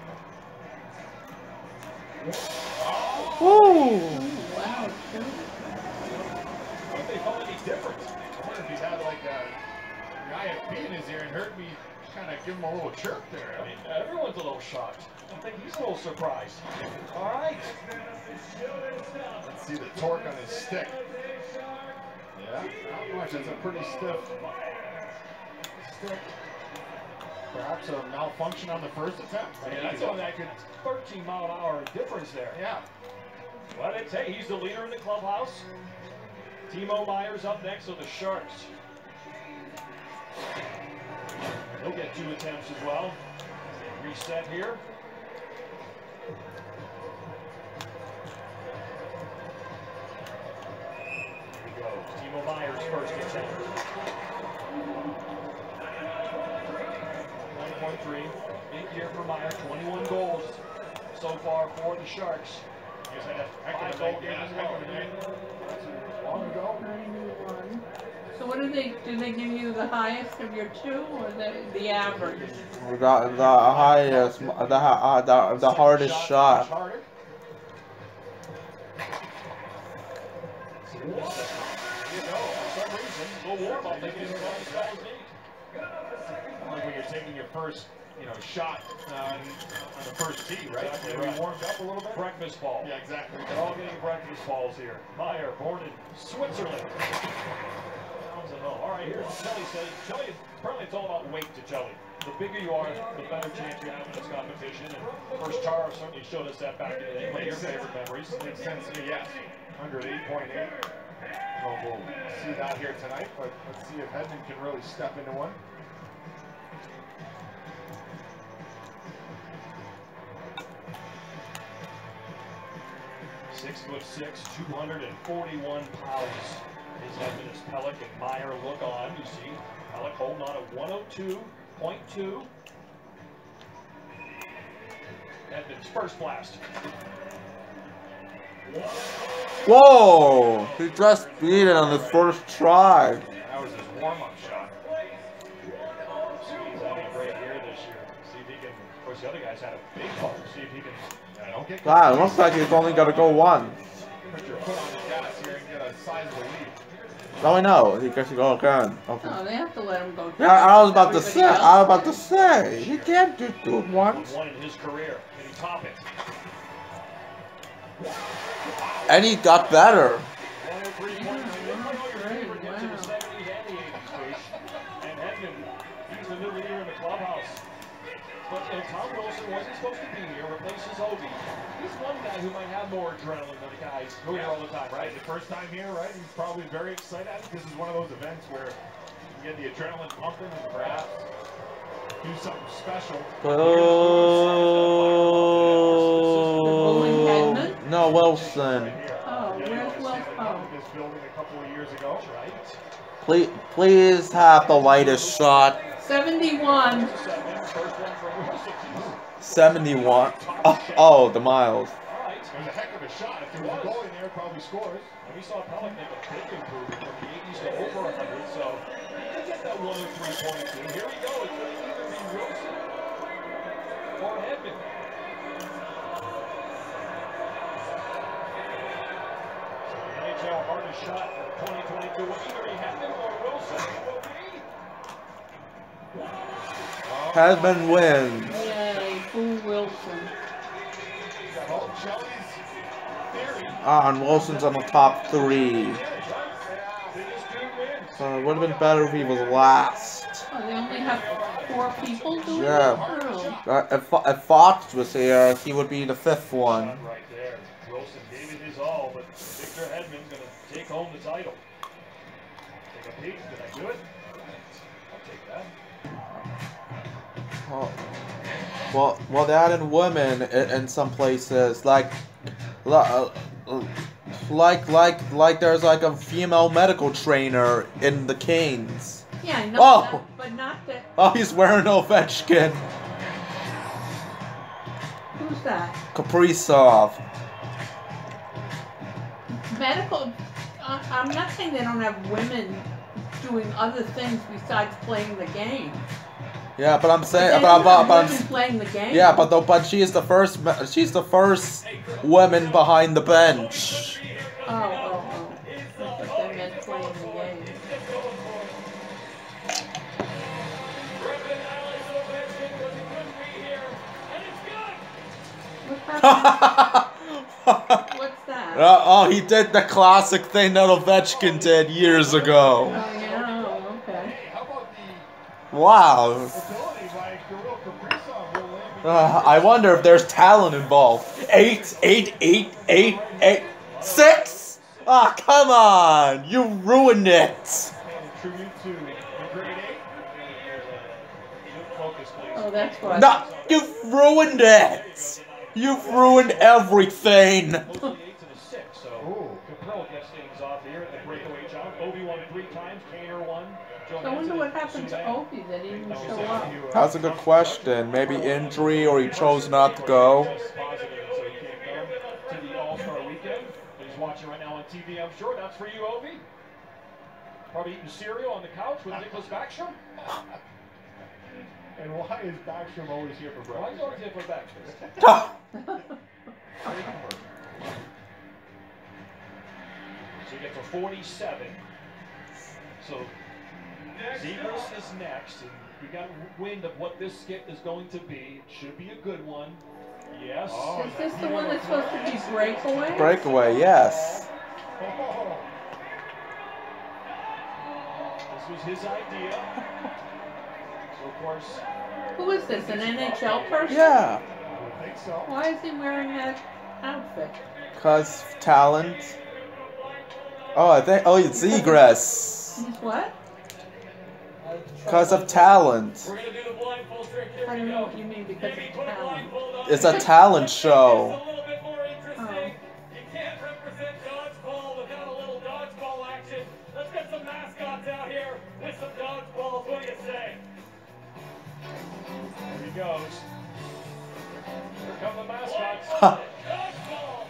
Speaker 1: Woo!
Speaker 2: Wow, shoot.
Speaker 4: What if they felt any different?
Speaker 3: I wonder if he had like a guy at B in his ear and heard me kind of give him a little chirp there.
Speaker 4: I mean, everyone's a little shocked. I think he's a little surprised. All right.
Speaker 3: Let's see the torque on his stick. Yeah, not much. That's a pretty stiff stick. Perhaps a malfunction on the first attempt.
Speaker 4: I mean, that's on that good thirteen mile an hour difference there.
Speaker 3: Yeah.
Speaker 4: But it's, hey, he's the leader in the clubhouse. Timo Meyer's up next with the Sharks. He'll get two attempts as well. Reset here. Here we go. Timo Meyer's first attempt. one point three. Big year for Meyer. twenty-one goals so far for the Sharks. He's had a five goal game as well.
Speaker 3: Long ago.
Speaker 2: ninety-one. So what do they, do they give you the highest of your two or the, the average?
Speaker 1: The, the highest, the, uh, the, the hardest shot.
Speaker 3: Harder.
Speaker 4: You know, for some reason, go warm up. They can use guys need.
Speaker 3: Like when you're taking your first, you know, shot on, on the first tee, right?
Speaker 4: Exactly
Speaker 3: Maybe
Speaker 4: right.
Speaker 3: warmed up a little bit.
Speaker 4: Breakfast ball.
Speaker 3: Yeah, exactly.
Speaker 4: They're all getting breakfast balls here. Meyer, born in Switzerland. Sounds at home. All right, here's what Chelly says. Chelly, apparently it's all about weight to Chelly. The bigger you are, the better chance you have in this competition. And First Char certainly showed us that back in the day. One of your favorite memories.
Speaker 3: Makes sense to me, yes. one oh eight point eight. Well, we'll see that here tonight, but let's see if Hedman can really step into one.
Speaker 4: Six foot six, two hundred forty-one pounds. His Edmund is Pellick and Meyer look on. You see Pellick holding on at one oh two point two. Edmund's first blast.
Speaker 1: Whoa! He just beat it on his first try.
Speaker 3: That was his warm-up shot.
Speaker 4: He's having a great year this year. See if he can. Of course, the other guys had a big bump. See if he can.
Speaker 3: Yeah, don't get
Speaker 1: Wow, it looks like he's only got to go one.
Speaker 3: put your foot on the gas here and get a sizable lead.
Speaker 1: Oh, I know. He gets to go again. Okay.
Speaker 2: No, they have to let him go.
Speaker 1: Yeah, I was about to
Speaker 2: Everybody
Speaker 1: say.
Speaker 2: else
Speaker 1: I was about to
Speaker 2: is-
Speaker 1: say. He can't do do it once.
Speaker 4: One in his career. Can he top it?
Speaker 1: And he got better.
Speaker 4: one oh three point two. You know your favorite hits in the seventies and the eighties, Fish. And Edmund, he's the new leader in the clubhouse. But you know, Tom Wilson wasn't supposed to be here, replaces Obi. He's one guy who might have more adrenaline than the guys who are here all the time, right?
Speaker 3: Right, the first time here, right? He's probably very excited. I think this is one of those events where you get the adrenaline pumping and perhaps do something special.
Speaker 2: Bowling
Speaker 1: Oh.
Speaker 2: Hedman?
Speaker 1: No, Wilson.
Speaker 3: Right here.
Speaker 2: Oh,
Speaker 3: Yeah, you
Speaker 2: where's
Speaker 3: know,
Speaker 2: Will?
Speaker 3: they
Speaker 2: Oh.
Speaker 3: built this building a couple of years ago.
Speaker 4: Right?
Speaker 1: Please, please have the lightest shot.
Speaker 2: seventy-one.
Speaker 4: First one from Wilson.
Speaker 1: seventy-one. Oh, oh, the miles.
Speaker 4: All right.
Speaker 3: It was a heck of a shot. If there was a goal in there, it probably scores.
Speaker 4: And we saw Pellick make a big improvement from the eighties to over one hundred, so he did get that one oh three point two. Here we go. It's going to either be Wilson or Hedman. So the N H L hardest shot for twenty twenty-two will either be Hedman or Wilson. It will be.
Speaker 1: Hedman wins.
Speaker 2: Yay, Boo Wilson.
Speaker 3: Oh, Chelly's
Speaker 1: Ah, and Wilson's on the top three. So it would have been better if he was last.
Speaker 2: Oh, they only have four people doing
Speaker 1: Yeah.
Speaker 2: it? Oh.
Speaker 1: Uh, if, Fo- if Fox was here, he would be the fifth one.
Speaker 4: Right there. Wilson gave it his all, but Victor Hedman's going to take home the title. Take a peek. Did I do it? I'll take that.
Speaker 1: Well, well, well that and women in, in some places, like, li- like, like, like there's like a female medical trainer in the Canes.
Speaker 2: Yeah, I know
Speaker 1: Oh.
Speaker 2: that, but not that.
Speaker 1: Oh, he's wearing Ovechkin.
Speaker 2: Who's that?
Speaker 1: Kaprizov.
Speaker 2: Medical. Uh, I'm not saying they don't have women doing other things besides playing the game.
Speaker 1: Yeah, but I'm
Speaker 2: But
Speaker 1: saying,
Speaker 2: they
Speaker 1: but, I'm-
Speaker 2: don't have
Speaker 1: but I'm,
Speaker 2: women playing the game.
Speaker 1: yeah, but though, but she is the first, me- she's the first woman behind the bench.
Speaker 2: Oh, oh, oh. I thought they meant playing the game. What's that? What's that?
Speaker 1: Uh, oh, he did the classic thing that Ovechkin did years ago.
Speaker 2: Oh, yeah, oh, okay.
Speaker 3: How about the
Speaker 1: Wow.
Speaker 3: ability by Kirill Kaprizov will land
Speaker 1: Uh, I wonder if there's talent involved. Eight, eight, eight, eight, eight, six? Ah, come on! You ruined it!
Speaker 3: paying tribute to the grade eight?
Speaker 4: Focus, please.
Speaker 2: Oh, that's why.
Speaker 1: No, you've ruined it! You've ruined everything!
Speaker 4: O T eight to the six, so Capel gets things off here at the breakaway jump. Obi won three times, Kaner won.
Speaker 2: So I wonder what happened to Opie that he didn't show up.
Speaker 1: That's a good question. Maybe injury or he chose not to go.
Speaker 4: Positive, so he can't come to the All Star Weekend. But he's watching right now on T V, I'm sure. That's for you, Obi. Probably eating cereal on the couch with Nicholas Backstrom.
Speaker 3: And why is Backstrom always here for
Speaker 4: Why is he always
Speaker 3: breakfast?
Speaker 4: here for breakfast? So he gets a forty-seven. So Zegras is next, and we got wind of what this skit is going to be. It should be a good one. Yes.
Speaker 3: Oh,
Speaker 2: Is this the one that's supposed to be breakaway?
Speaker 1: Breakaway, yes.
Speaker 3: Oh,
Speaker 4: This was his idea. So of course,
Speaker 2: Who is this, an N H L person?
Speaker 1: Yeah.
Speaker 3: I think so.
Speaker 2: Why is he wearing that outfit?
Speaker 1: Cause talent. Oh, I think. Oh, it's Zegras.
Speaker 2: He's what?
Speaker 1: Cause of talent.
Speaker 4: we're gonna do the blindfold trick here.
Speaker 2: I don't know what you mean because of talent.
Speaker 1: It's a talent show.
Speaker 4: A little bit more interesting. You can't represent dodgeball without a little dodgeball action. Let's get some mascots out here with some dodgeballs. What do you say? There he goes. Here come the mascots. Dodgeball.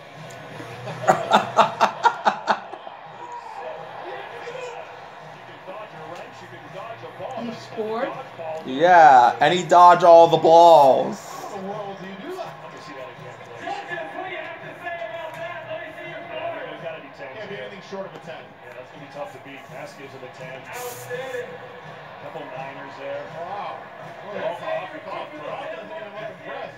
Speaker 4: You can dodge a wrench. You can dodge a ball.
Speaker 2: He scored?
Speaker 4: Dodgeball.
Speaker 1: Yeah, and he dodged all the balls.
Speaker 3: How in the world do you do that?
Speaker 4: Let me see that again, please. What do you have to say about that? Let me see your card. It's gotta be ten.
Speaker 3: Can't be anything short of a ten.
Speaker 4: Yeah, that's gonna be tough to beat. Mass gives him a ten.
Speaker 6: Outstanding.
Speaker 4: Couple niners there.
Speaker 3: Wow.
Speaker 4: Oh, off, off, off, off.
Speaker 3: I'm impressed.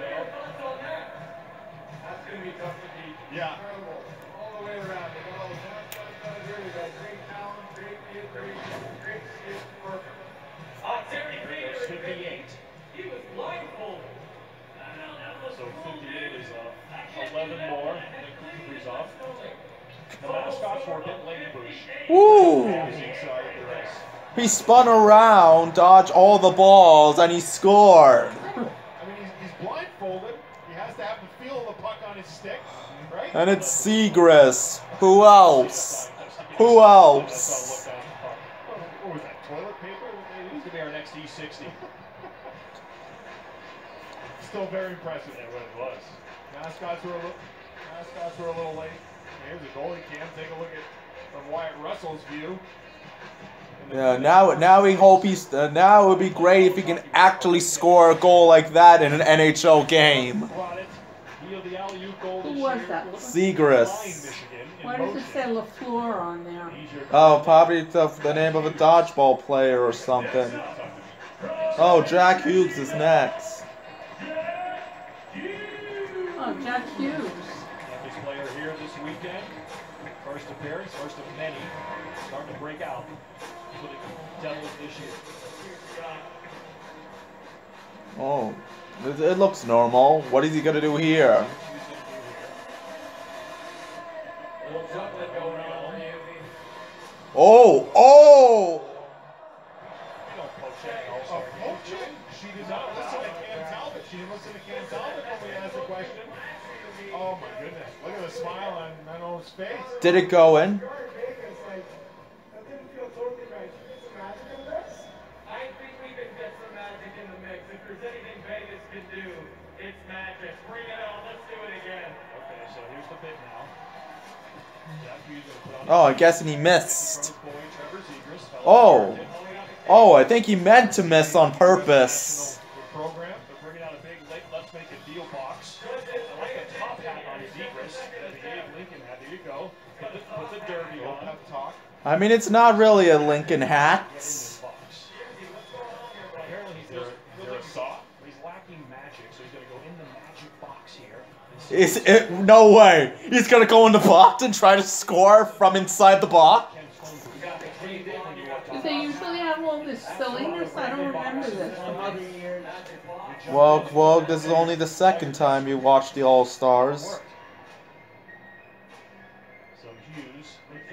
Speaker 6: That's going to be tough to beat.
Speaker 3: Yeah.
Speaker 6: Incredible. All the way around. They got all the mascots out here. They got great talent, great kid, great, great skills. Perfect.
Speaker 4: There's fifty-eight.
Speaker 6: He was blindfolded.
Speaker 4: So fifty-eight is uh, eleven more than Kaprizov. The mascots were a bit late, Bush.
Speaker 1: Woo!
Speaker 3: Inside the race.
Speaker 1: He spun around, dodged all the balls, and he scored.
Speaker 3: I mean, he's, he's blindfolded. He has to have the feel of the puck on his stick, right?
Speaker 1: And it's Zegras. Who else? Who else?
Speaker 3: What was that, toilet paper?
Speaker 4: He's gonna be our next E sixty.
Speaker 3: Still very impressive.
Speaker 4: Yeah, what it was.
Speaker 3: Mascots were a little, mascots were a little late. Here's a goalie cam. Take a look at from Wyatt Russell's view.
Speaker 1: Yeah, now now we hope he's. Uh, now it would be great if he can actually score a goal like that in an N H L game.
Speaker 4: Brought it. He the alley-oop goal
Speaker 2: Who
Speaker 4: this
Speaker 2: was
Speaker 4: year.
Speaker 2: that?
Speaker 1: Zegras.
Speaker 4: Michigan in
Speaker 2: Why does it
Speaker 4: motion.
Speaker 2: say LaFleur on there?
Speaker 4: He's your
Speaker 1: Oh, probably the, the name of a dodgeball player or something. Oh, Jack Hughes is next.
Speaker 2: Oh, Jack Hughes.
Speaker 4: This player here this weekend, first appearance, first of many, starting to break out for the Devils this year.
Speaker 1: Oh, it, it looks normal. What is he gonna do here? Oh, oh!
Speaker 3: She did not listen to Cam Talbot. She didn't listen to Cam Talbot when we asked the question. Oh my goodness. Look at the smile on Mano's face.
Speaker 1: Did it go in?
Speaker 6: I think we can get some magic in the mix. If there's anything Vegas can do, it's magic. Bring it on. Let's do it again.
Speaker 4: Okay, so here's the bit now.
Speaker 1: Oh, I guess he missed. Oh. Oh, I think he meant to miss on purpose.
Speaker 4: Program, they're bringing out a big let's make a deal box. I like the top hat on Zegras that the Abe Lincoln had. There you go. Put the, put the derby on.
Speaker 1: I mean, it's not really a Lincoln hat.
Speaker 4: Apparently he's there, there a saw. He's lacking magic, so he's going to go in the magic box here.
Speaker 1: Is it? No way. He's gonna go in the box and try to score from inside the box.
Speaker 2: Do they usually have all this silliness? I don't remember this.
Speaker 1: Well, well, this is only the second time you watch the All Stars.
Speaker 4: So Hughes,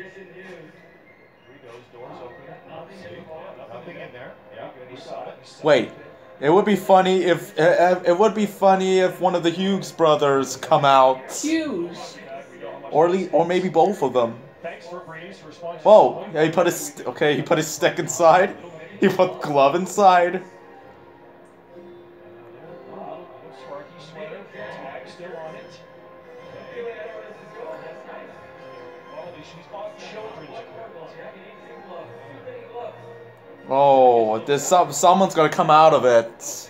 Speaker 4: Rigo's doors open.
Speaker 3: Nothing in there. Yeah.
Speaker 1: Wait, it would be funny if uh, it would be funny if one of the Hughes brothers come out,
Speaker 2: Hughes.
Speaker 1: or le or maybe both of them.
Speaker 4: Thanks for Breeze for sponsoring.
Speaker 1: Whoa! Yeah, he put his st okay. He put his stick inside. He put glove inside.
Speaker 4: Sparky sweater, tag still on it. She's bought children's equipment.
Speaker 1: Oh, there's some someone's gonna come out of it.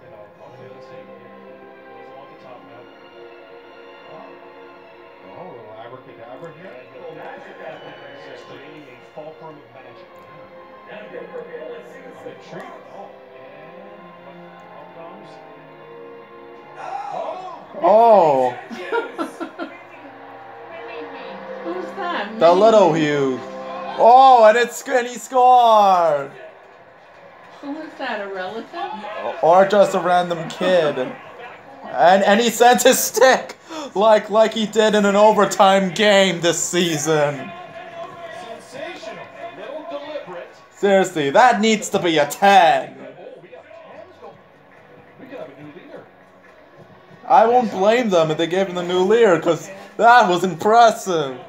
Speaker 3: Oh, a little abracadabra here.
Speaker 4: Creating a fulcrum of magic.
Speaker 3: A treat.
Speaker 1: Oh,
Speaker 2: Who's that?
Speaker 1: the little Hughes. Oh, and it's and he scored.
Speaker 2: Who is that? A relative?
Speaker 1: Or just a random kid. And and he sent his stick like like he did in an overtime game this season.
Speaker 4: Sensational. A little deliberate.
Speaker 1: Seriously, that needs to be a ten.
Speaker 4: Oh, we got tens going. We could have a new leader.
Speaker 1: I won't blame them if they gave him the new leader, because that was impressive.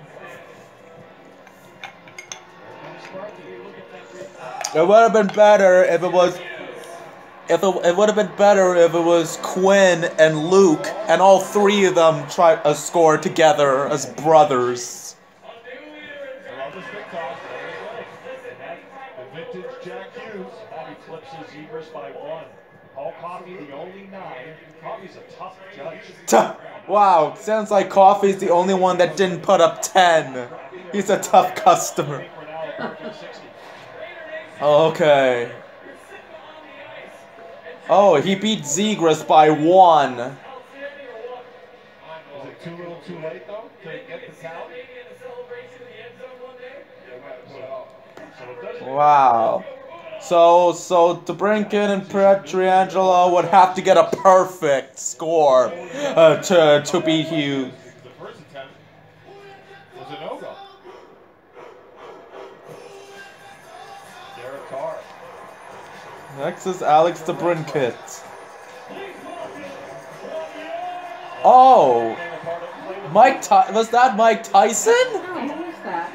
Speaker 1: It would have been better if it was if it, it would have been better if it was Quinn and Luke and all three of them try a score together as brothers.
Speaker 3: I love the stick toss. The vintage Jack Hughes.
Speaker 4: That eclipses Zegras by one. Paul Coffey, the only nine. Coffey's a tough judge.
Speaker 1: Wow, sounds like Coffey's the only one that didn't put up ten. He's a tough customer. Okay. Oh, he beat Zegras by one.
Speaker 3: Was it too little too late, though, to get the count?
Speaker 1: Wow. So, so DeBrincat and Pietrangelo would have to get a perfect score uh, to to beat Hughes.
Speaker 3: The first attempt was a no-go.
Speaker 4: Derek Carr.
Speaker 1: Next is Alex DeBrincat. Oh, Mike Ty was that Mike Tyson?
Speaker 2: Oh, who is that?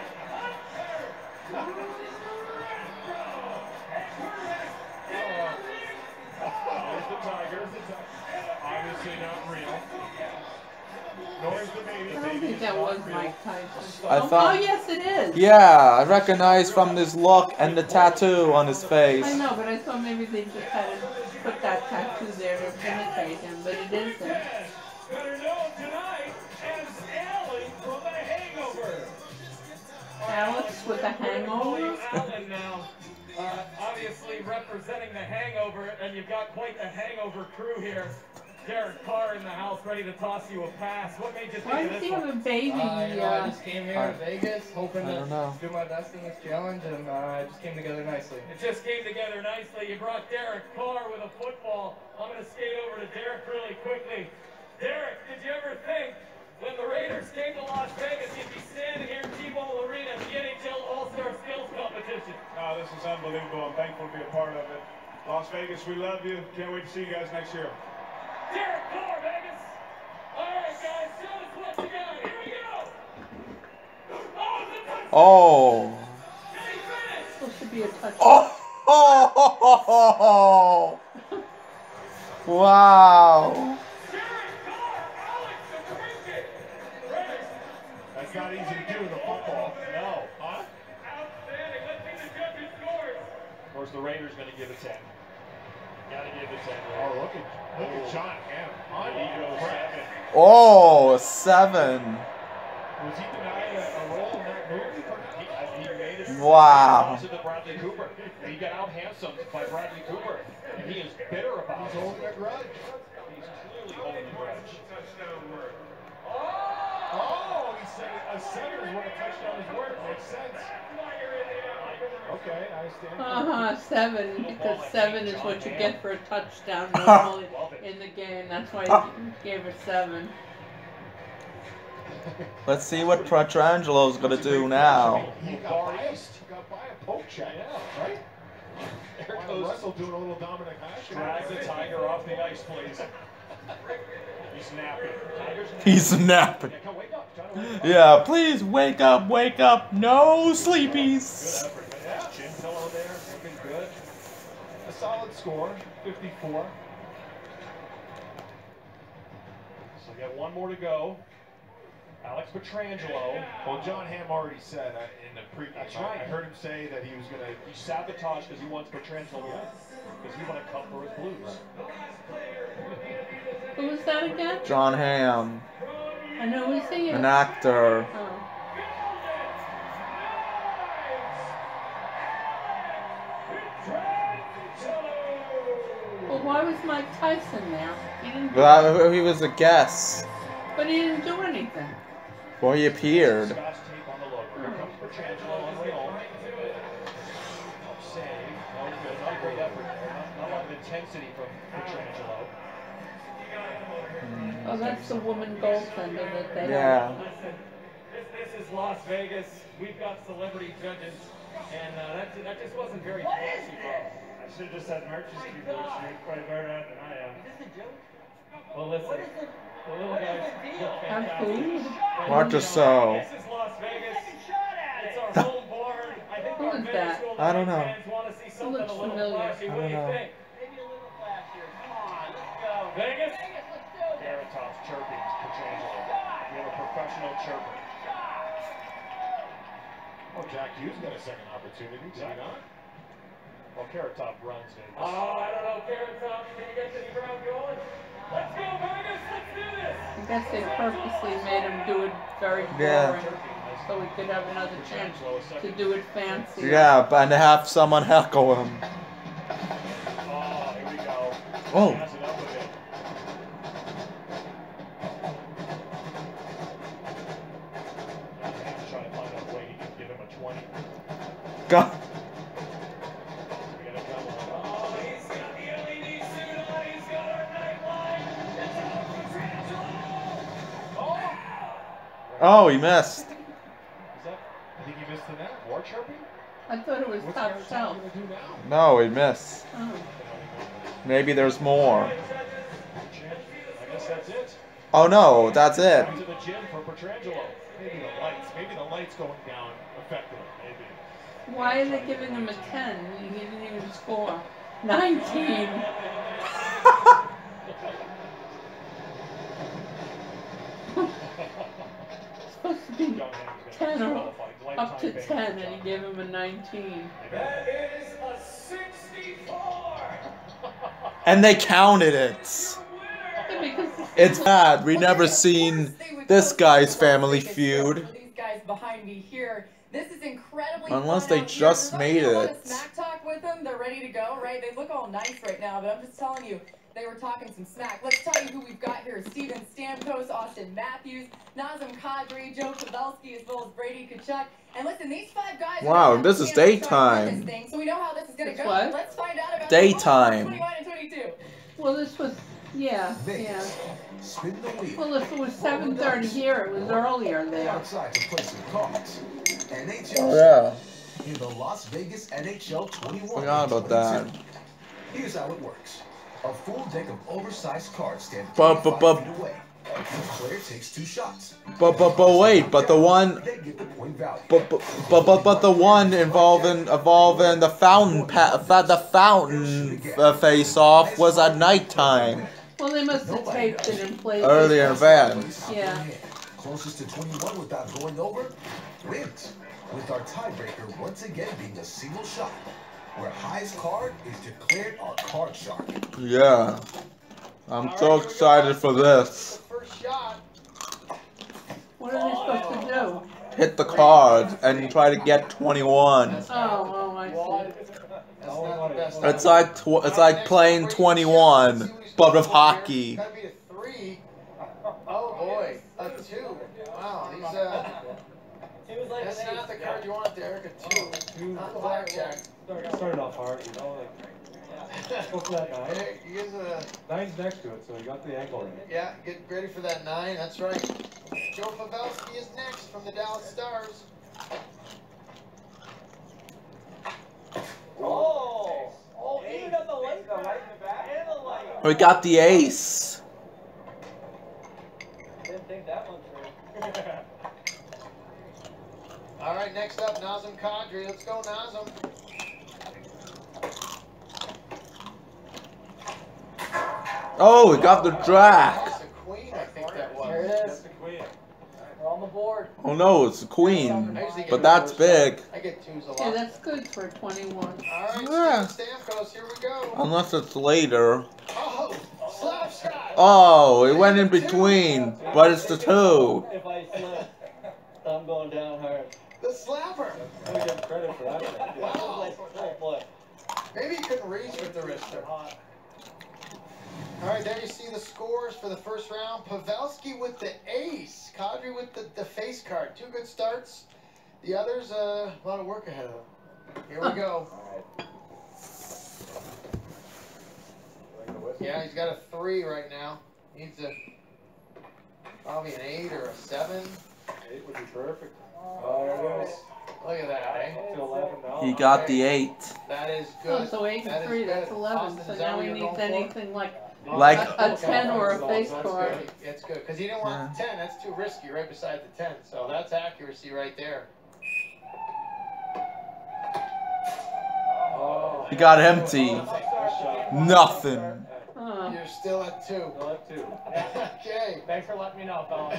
Speaker 3: There's the Tiger. Obviously not real. Nor is the baby.
Speaker 2: I don't think that was Mike Tyson.
Speaker 1: I
Speaker 2: oh,
Speaker 1: thought-
Speaker 2: oh, yes, it is.
Speaker 1: Yeah, I recognize from this look and the tattoo on his face.
Speaker 2: I know, but I thought maybe they just had to put that tattoo there to imitate him, but it isn't.
Speaker 6: Better known tonight as Allen from The Hangover.
Speaker 2: Alex with the hangover?
Speaker 6: Allen now, uh, obviously representing The Hangover, and you've got quite the hangover crew here. Derek Carr in the house, ready to toss you a pass. What made you think
Speaker 2: Why
Speaker 6: of
Speaker 2: does
Speaker 6: this
Speaker 2: he have
Speaker 6: one?
Speaker 2: a baby?
Speaker 9: Uh, you know,
Speaker 2: Uh,
Speaker 9: I just came here to Vegas, hoping
Speaker 1: I
Speaker 9: to
Speaker 1: don't know.
Speaker 9: do my best in this challenge, and uh, it just came together nicely.
Speaker 6: It just came together nicely. You brought Derek Carr with a football. I'm going to skate over to Derek really quickly. Derek, did you ever think when the Raiders came to Las Vegas, you'd be standing here in T-Mobile Arena at the N H L All Star Skills Competition?
Speaker 3: Oh, this is unbelievable. I'm thankful to be a part of it. Las Vegas, we love you. Can't wait to see you guys next year.
Speaker 6: Derek Carr, Vegas. All right, guys, show us what you got. Here we go. Oh, the touchdown.
Speaker 1: Oh.
Speaker 6: Can he finish?
Speaker 2: supposed to be a touchdown.
Speaker 1: Oh. Oh. Wow.
Speaker 3: That's not easy to do with a football.
Speaker 4: No.
Speaker 3: Huh?
Speaker 6: Outstanding. Let's see the judges' scores.
Speaker 4: Of course, the Raiders going to give it ten. Got to give it ten.
Speaker 3: Oh, look at look at John Ham.
Speaker 4: He goes seven.
Speaker 1: Oh, seven.
Speaker 3: Was he denied a, a role in that movie?
Speaker 4: He, I- he made it.
Speaker 1: Wow.
Speaker 4: To the Bradley Cooper. He got out handsome by Bradley Cooper, and he is bitter about
Speaker 3: He's
Speaker 4: it.
Speaker 3: holding a grudge.
Speaker 4: He's clearly holding a grudge.
Speaker 3: Oh, he said a center is what a touchdown is worth. Makes sense. Okay, I stand.
Speaker 2: Uh-huh, seven, because seven is what you get for a touchdown normally in the game. That's why he gave it seven.
Speaker 1: Let's see what Petrangelo's gonna do now.
Speaker 3: He got biased. He got by a poke check, right?
Speaker 4: There
Speaker 3: While
Speaker 4: goes
Speaker 3: Russell doing a little Dominic Hash.
Speaker 4: Drag the Tiger off the ice, please. He's napping. Tiger's napping.
Speaker 1: He's napping.
Speaker 4: Yeah, come wake up. Try to wake up.
Speaker 1: Yeah, please wake up, wake up. No
Speaker 4: Good
Speaker 1: sleepies.
Speaker 4: effort. Yeah. Chin pillow there. Looking good.
Speaker 3: A solid score, fifty-four.
Speaker 4: So we got one more to go. Alex Petrangelo.
Speaker 3: Well, John Hamm already said uh, in the pregame.
Speaker 4: That's
Speaker 3: I-
Speaker 4: right.
Speaker 3: I heard him say that he was going to.
Speaker 4: He sabotaged because he wants Petrangelo to win. Because he won a cup for his Blues.
Speaker 2: Who was that again?
Speaker 1: John Hamm,
Speaker 2: I know who's he.
Speaker 1: an actor.
Speaker 2: Oh. Well, why was Mike Tyson there? He didn't. Do
Speaker 1: Well, he was a guest.
Speaker 2: But he didn't do anything.
Speaker 1: Well, he appeared.
Speaker 4: Scotch tape on the logo. Here comes Petrangelo on Leon. Save. No good. Not a great effort there. Not, not a lot of intensity from Petrangelo.
Speaker 2: Oh, that's the woman goaltender that they
Speaker 1: Yeah.
Speaker 2: have.
Speaker 6: Listen, this, this is Las Vegas. We've got celebrity judges, and uh, that, that just wasn't very classy, bro.
Speaker 5: I should have just had Merch's keyboard. You're probably better at it than I am.
Speaker 6: Well, listen, the little guys look
Speaker 2: Have
Speaker 6: fantastic.
Speaker 2: food?
Speaker 1: Watch us so.
Speaker 6: This is Las Vegas. It's our home board. I think
Speaker 2: Who
Speaker 6: our
Speaker 2: is
Speaker 6: Vegas
Speaker 2: that?
Speaker 6: Golden
Speaker 1: I don't
Speaker 6: Knights
Speaker 1: know.
Speaker 6: fans want to see something
Speaker 2: looks
Speaker 6: a little
Speaker 2: familiar.
Speaker 6: flashy.
Speaker 1: I
Speaker 6: What do
Speaker 1: don't
Speaker 6: you
Speaker 1: know.
Speaker 6: think?
Speaker 10: Maybe a little flashier. Come on, let's go.
Speaker 6: Vegas?
Speaker 10: Let's do it.
Speaker 4: Garrett Tops chirping Petrangelo. We have a professional chirper.
Speaker 3: Oh, Jack Hughes got a second opportunity. Did he not?
Speaker 4: Well, Carrot Top runs Vegas.
Speaker 6: Oh, I don't know, Carrot Top. Can you get this crowd going? Let's go, Vegas. Let's do this.
Speaker 2: I guess they purposely made him do it very boring,
Speaker 1: Yeah.
Speaker 2: so we could have another chance to do it fancy.
Speaker 1: Yeah, but and to have someone heckle him.
Speaker 4: Oh, here we go.
Speaker 1: Oh.
Speaker 4: Has it up a bit. Ham's trying to find a way he can give him a twenty.
Speaker 1: God.
Speaker 4: We got a double.
Speaker 6: Oh, he's got the L E D suit on. He's got our nightline. It's all Petrangelo. Oh!
Speaker 1: Oh, he missed.
Speaker 4: Is that
Speaker 3: I think he missed the net.
Speaker 4: more chirping?
Speaker 2: I thought it was
Speaker 3: What's
Speaker 2: top
Speaker 3: Garrett
Speaker 2: shelf.
Speaker 3: going to do now?
Speaker 1: No, he missed.
Speaker 2: Oh.
Speaker 1: Maybe there's more.
Speaker 4: I guess that's it.
Speaker 1: Oh no, that's it.
Speaker 4: Back to the gym for Petrangelo.
Speaker 3: Maybe the lights. Maybe the lights going down affected him. Maybe.
Speaker 2: Why are they giving him a ten? He didn't even score. nineteen. Supposed to be
Speaker 4: John Hamm's
Speaker 2: ten
Speaker 4: gonna
Speaker 2: or
Speaker 4: disqualify.
Speaker 2: up to
Speaker 4: Lifetime ban
Speaker 2: ten,
Speaker 4: for
Speaker 2: and he
Speaker 4: John.
Speaker 2: gave him a nineteen.
Speaker 6: That is a sixty-four.
Speaker 1: And they counted it.
Speaker 2: Yeah, because
Speaker 1: It's bad. We never seen this guy's family feud.
Speaker 10: These guys behind me here. This is incredibly
Speaker 1: Unless
Speaker 10: fun
Speaker 1: they
Speaker 10: out here.
Speaker 1: just
Speaker 10: There's
Speaker 1: made
Speaker 10: a lot
Speaker 1: it.
Speaker 10: of smack talk with them. They're ready to go, right? They look all nice right now, but I'm just telling you, they were talking some smack. Let's tell you who we've got here. Steven Stamkos, Austin Matthews, Nazem Kadri, Joe Pavelski, as well as Brady Tkachuk. And listen, these five guys...
Speaker 1: Wow, this is daytime.
Speaker 10: This thing, so we know how this is going to go.
Speaker 2: What?
Speaker 10: Let's find out about
Speaker 1: Daytime.
Speaker 10: twenty-one and twenty-two.
Speaker 2: Well, this was, yeah, yeah.
Speaker 11: Spin the wheel.
Speaker 2: Well, if it was seven thirty here, it was earlier there.
Speaker 11: Outside to play some cards. N H L
Speaker 1: Oh, yeah.
Speaker 11: in the Las Vegas N H L twenty-one.
Speaker 1: Forgot about that.
Speaker 11: Here's how it works. A full deck of oversized cards stand
Speaker 1: But, but, but,
Speaker 11: feet away. Each player takes two shots.
Speaker 1: but, but, but wait, but the one,
Speaker 11: They get the point value.
Speaker 1: but, but, but, but, but the one involving, involving the fountain, pa the fountain uh, face-off was at nighttime.
Speaker 2: Well, they must have taped it and played
Speaker 1: Earlier in
Speaker 2: it.
Speaker 1: advance.
Speaker 2: Yeah.
Speaker 11: Closest to twenty-one without going over wins. With our tiebreaker once again being a single shot, where highest card is declared our card shark.
Speaker 1: Yeah. I'm so excited for this.
Speaker 3: First shot.
Speaker 2: What are they supposed to do?
Speaker 1: Hit the card and try to get twenty-one.
Speaker 2: Oh, oh, I see.
Speaker 3: That's not the best.
Speaker 1: It's like tw it's like playing twenty-one, but with hockey.
Speaker 3: Gotta be a three. Oh boy, a two. Wow, these uh.
Speaker 10: He was like,
Speaker 3: That's not the card you want, Derek. A two. Not blackjack.
Speaker 5: Started off hard, you know, like, go for that nine.
Speaker 3: Hey, you guys, uh,
Speaker 5: Nine's next to it, so you got the angle in it.
Speaker 3: yeah, get ready for that nine. That's right. Joe Pavelski is next from the Dallas Stars.
Speaker 10: oh, oh, even got the light, the light in the back, and the light.
Speaker 1: We got the ace.
Speaker 10: Didn't think that one through.
Speaker 3: All right, next up, Nazem Kadri. Let's go, Nazem.
Speaker 1: Oh, we got the drac.
Speaker 3: That's a queen, I think that was.
Speaker 10: Here it
Speaker 5: That's
Speaker 10: is.
Speaker 5: the queen.
Speaker 10: We're on the board.
Speaker 1: Oh no, it's a queen.
Speaker 3: I usually get
Speaker 1: But that's
Speaker 3: four
Speaker 1: big.
Speaker 3: shots. I get twos a lot.
Speaker 2: Yeah, that's good for twenty-one.
Speaker 3: All right,
Speaker 1: Yeah.
Speaker 3: Steven Stamkos, here we go.
Speaker 1: Unless it's later.
Speaker 3: Oh, slap shot.
Speaker 1: Oh, it went in between, but it's the two.
Speaker 10: If I slip, I'm going down hard.
Speaker 3: The slapper.
Speaker 5: I would give credit for that.
Speaker 3: Wow.
Speaker 10: Oh boy.
Speaker 3: Maybe he couldn't reach with the wrister. All right, there you see the scores for the first round. Pavelski with the ace. Kadri with the, the face card. Two good starts. The others, uh, a lot of work ahead of them. Here we go. Yeah, he's got a three right now. Needs a probably an eight or a seven.
Speaker 5: Eight would be perfect. Oh, there it is.
Speaker 3: Look at that, eh?
Speaker 5: To eleven now.
Speaker 1: He got the eight.
Speaker 3: That is
Speaker 2: Oh,
Speaker 3: good.
Speaker 2: so eight
Speaker 3: That
Speaker 2: and
Speaker 3: is
Speaker 2: three,
Speaker 3: good.
Speaker 2: that's eleven.
Speaker 3: Austin,
Speaker 2: So
Speaker 3: is that
Speaker 2: now
Speaker 3: what
Speaker 2: he
Speaker 3: you're
Speaker 2: needs
Speaker 3: going for?
Speaker 2: anything like
Speaker 1: Like-
Speaker 2: a, a ten or a face card.
Speaker 3: It's good because he didn't want the ten. That's too risky, right beside the ten. So that's accuracy right there.
Speaker 5: Oh.
Speaker 1: He got empty. Nothing.
Speaker 2: Huh.
Speaker 3: You're still at two.
Speaker 5: Still at two.
Speaker 3: Okay.
Speaker 10: Thanks for letting me know, fellas.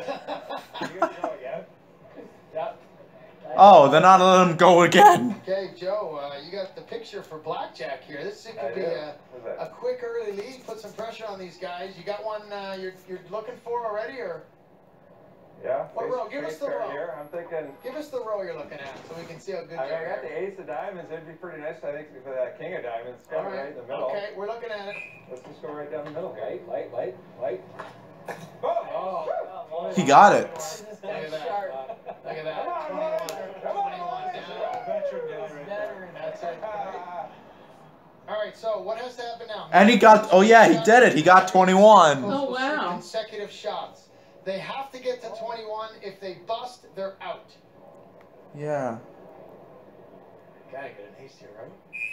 Speaker 10: Yep.
Speaker 1: Oh, they're not letting him go again.
Speaker 3: Okay, Joe, uh, you got the picture for blackjack here. This it could be a, a quick early lead. Put some pressure on these guys. You got one uh, you're you're looking for already, or
Speaker 12: Yeah.
Speaker 3: what row? Give us the row.
Speaker 12: Here. I'm thinking.
Speaker 3: Give us the row you're looking at, so we can see how good
Speaker 12: I,
Speaker 3: you
Speaker 12: mean, I got
Speaker 3: are.
Speaker 12: the ace of diamonds. It'd be pretty nice, I think, for that king of diamonds. Kind
Speaker 3: All
Speaker 12: of right
Speaker 3: right.
Speaker 12: in the middle.
Speaker 3: Okay, we're looking at it.
Speaker 12: Let's just go right down the middle.
Speaker 10: Light, light, light, light.
Speaker 3: Oh,
Speaker 1: He got it.
Speaker 3: look at that. Look at that. twenty-one. twenty-one down. That's it. All right, so what has to happen now?
Speaker 1: And he got, oh yeah, he did it. He got twenty-one.
Speaker 2: Oh, wow.
Speaker 3: Consecutive shots. They have to get to twenty-one. If they bust, they're out.
Speaker 1: Yeah.
Speaker 3: Gotta get an ace here, right?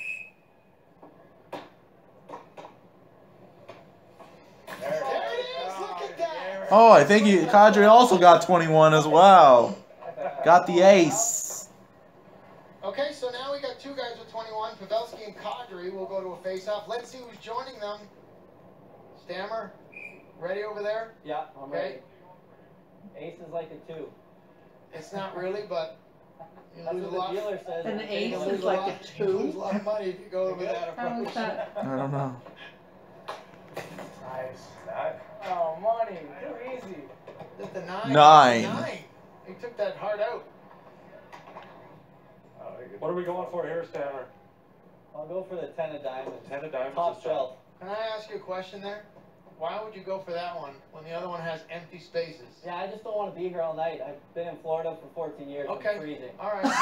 Speaker 3: There it is. Look at that.
Speaker 1: Oh, I think he, Kadri also got twenty-one as well. Got the ace.
Speaker 3: Okay, so now we got two guys with twenty-one. Pavelski and Kadri will go to a face-off. Let's see who's joining them. Stammer, ready over there?
Speaker 10: Yeah, I'm
Speaker 3: Okay.
Speaker 10: ready. Ace is like a two.
Speaker 3: It's not really, but you
Speaker 10: That's
Speaker 3: lose a
Speaker 10: what the
Speaker 3: lot.
Speaker 10: dealer says.
Speaker 2: An
Speaker 10: I'm
Speaker 2: ace
Speaker 3: You
Speaker 10: taking
Speaker 3: lose
Speaker 2: is
Speaker 3: a
Speaker 2: like
Speaker 3: lot-
Speaker 2: a
Speaker 3: You lose
Speaker 2: two.
Speaker 3: a lot of money if you go over that
Speaker 2: How is
Speaker 3: approach.
Speaker 2: that?
Speaker 1: I don't know.
Speaker 12: Nice. That.
Speaker 10: Oh, money. Too easy.
Speaker 3: The, the nine.
Speaker 1: Nine.
Speaker 3: Nine. He took that hard out.
Speaker 12: Oh, very good.
Speaker 5: What are we going for here, Stammer?
Speaker 10: I'll go for the ten of diamonds.
Speaker 5: Ten of diamonds.
Speaker 10: Top
Speaker 5: is
Speaker 10: shelf.
Speaker 13: Can I ask you a question there? Why would you go for that one when the other one has empty spaces?
Speaker 14: Yeah, I just don't want to be here all night. I've been in Florida for fourteen years.
Speaker 13: Okay.
Speaker 14: I'm freezing.
Speaker 13: All right.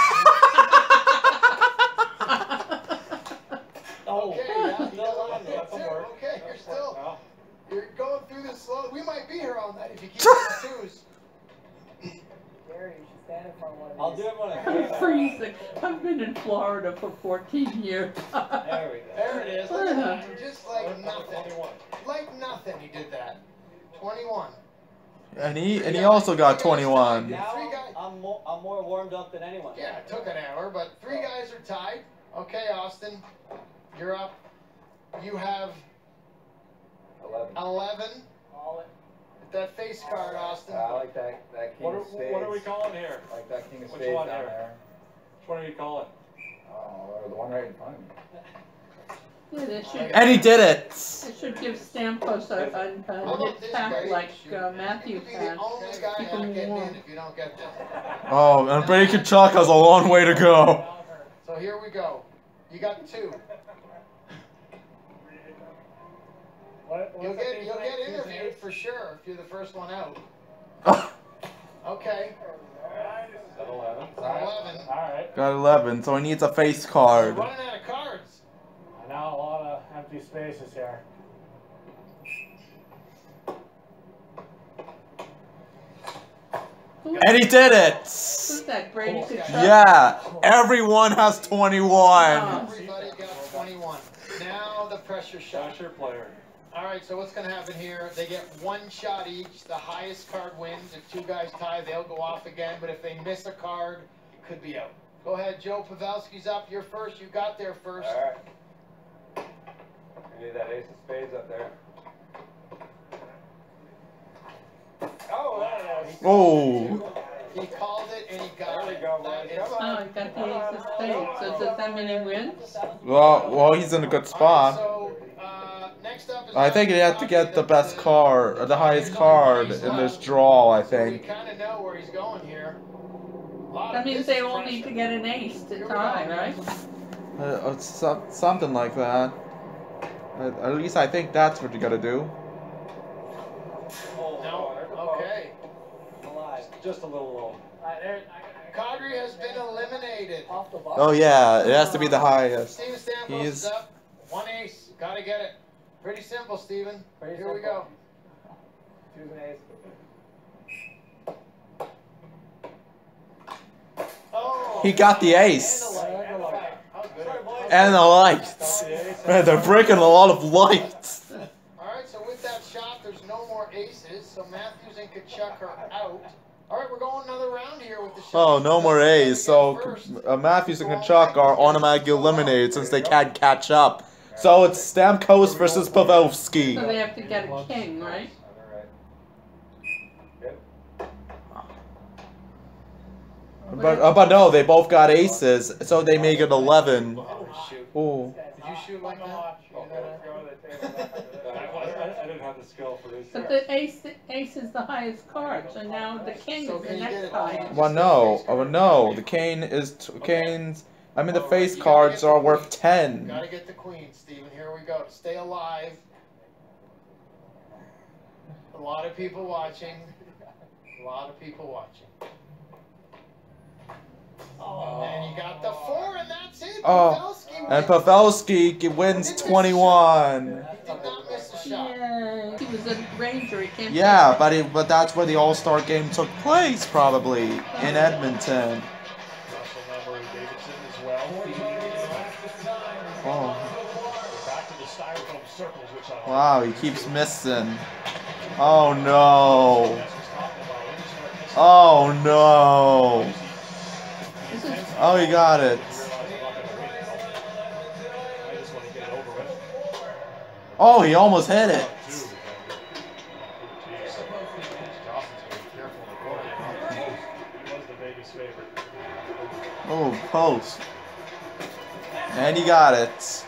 Speaker 14: Oh,
Speaker 13: okay, yeah,
Speaker 14: still on there.
Speaker 13: two. Okay, you're still, you're going through this slow. We might be here all night if you keep the twos.
Speaker 14: Gary, you should stand in front of one of these. I'll do it when I
Speaker 2: I'm freezing. I've been in Florida for fourteen years.
Speaker 14: There we go.
Speaker 13: There it is. Look at that. Just like nothing. Like nothing, he did that. twenty-one.
Speaker 1: And he and he also got twenty-one.
Speaker 14: Now I'm more, I'm more warmed up than anyone.
Speaker 13: Yeah, it took an hour, but three guys are tied. Okay, Austin, you're up. You have
Speaker 12: eleven.
Speaker 13: eleven. That face card, Austin.
Speaker 12: I like that, that king
Speaker 4: What are,
Speaker 12: of spades.
Speaker 4: what are we calling here?
Speaker 12: I like that king of
Speaker 4: Which
Speaker 12: spades
Speaker 4: one
Speaker 12: down
Speaker 4: here?
Speaker 12: there.
Speaker 4: Which one are you calling?
Speaker 12: Oh, the one right in front of me.
Speaker 2: Yeah, they should,
Speaker 1: And he did it.
Speaker 2: they should give Stamkos a, a, a nip pack like uh, Matthew had. Keep him warm.
Speaker 13: If you don't get this.
Speaker 1: Oh, and Brady Kachuk has a long way to go.
Speaker 13: So here we go. You got two.
Speaker 7: What,
Speaker 13: You'll get you'll get interviewed for sure if you're the first one out. Okay.
Speaker 4: eleven.
Speaker 13: eleven.
Speaker 4: All right.
Speaker 1: Got eleven, so he needs a face
Speaker 13: We're
Speaker 1: card.
Speaker 13: running out of cards.
Speaker 5: Now a lot of empty spaces here.
Speaker 1: And he did it!
Speaker 2: Who's that, Brady Kachuk?
Speaker 1: Yeah, everyone has twenty-one.
Speaker 13: Everybody got twenty-one. Now the pressure shot.
Speaker 4: Pressure player.
Speaker 13: All right, so what's going to happen here? They get one shot each. The highest card wins. If two guys tie, they'll go off again. But if they miss a card, could be out. Go ahead, Joe Pavelski's up. You're first. You got there first.
Speaker 12: All right. We need that ace of spades up there. Oh, there it is.
Speaker 1: Oh.
Speaker 13: He called it and he got
Speaker 12: There
Speaker 13: it.
Speaker 12: we go,
Speaker 13: That
Speaker 12: boys.
Speaker 13: is-
Speaker 12: Come on.
Speaker 2: Oh, he got the ace of spades. So does that mean he wins?
Speaker 1: Well, well, he's in a good
Speaker 13: All right,
Speaker 1: spot.
Speaker 13: so, uh, next up is
Speaker 1: I think he had to get the best card, or the highest card in this draw, I
Speaker 13: So we
Speaker 1: think.
Speaker 13: kind of know where he's going here. A lot
Speaker 2: That
Speaker 13: of
Speaker 2: means
Speaker 13: this
Speaker 2: they
Speaker 13: is
Speaker 2: all
Speaker 13: pressure.
Speaker 2: need to get an ace to tie, right?
Speaker 1: Uh, it's so- something like that. At, at least I think that's what you gotta do.
Speaker 13: No. Okay.
Speaker 14: Alive.
Speaker 4: Just a little low.
Speaker 13: Kadri has been eliminated.
Speaker 14: Off the bar.
Speaker 1: Oh yeah, it has to be the highest.
Speaker 13: Steven Stamkos
Speaker 1: He's-
Speaker 13: is up. One ace. Gotta get it. Pretty simple, Steven.
Speaker 14: Pretty
Speaker 13: Here we
Speaker 14: simple.
Speaker 13: go.
Speaker 14: Choose an ace.
Speaker 13: Oh.
Speaker 1: He got the ace.
Speaker 13: How good.
Speaker 1: And the lights. Man, they're breaking a lot of lights.
Speaker 13: All right, so with that shot, there's no more aces. So Matthews and Kachuk are out. All right, we're going another round here with the shots.
Speaker 1: Oh, no more A's. So uh, Matthews and Kachuk are automatically eliminated since they can't catch up. So it's Stamkos versus
Speaker 2: So
Speaker 1: Pavelski.
Speaker 2: they have to get a king, right?
Speaker 1: But uh, but no, they both got aces, so they make it eleven.
Speaker 13: Oh, shoot.
Speaker 1: Oh.
Speaker 13: Did you shoot like that?
Speaker 4: I, I didn't have the skill for this.
Speaker 2: But the ace, ace is the highest card, so now the king
Speaker 13: So
Speaker 2: is the
Speaker 13: can you get
Speaker 2: next
Speaker 13: it?
Speaker 2: highest.
Speaker 1: Well, no. Oh no. The cane is t canes. I mean, the face cards are worth ten.
Speaker 13: Gotta get the queen, Steven. Here we go. To stay alive. A lot of people watching. A lot of people watching. Oh. And you got the four, and that's it.
Speaker 1: Oh,
Speaker 13: Pavelski
Speaker 1: and
Speaker 13: wins.
Speaker 1: Pavelski g- wins twenty-one.
Speaker 13: He did not miss a shot.
Speaker 2: Yay. He was a ranger, he came
Speaker 1: Yeah, but it, but that's where the All Star game took place, probably in Edmonton. Oh. Wow, he keeps missing. Oh no. Oh no. Oh, he got it. Oh, he almost hit it. Oh, post. And he got it.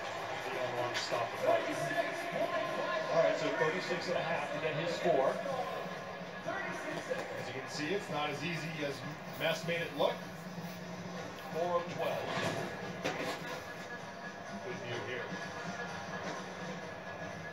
Speaker 4: Alright, so thirty-six and a half to get his score.
Speaker 3: As you can see, it's not as easy as Mess made it look.
Speaker 4: four of twelve. Good view here.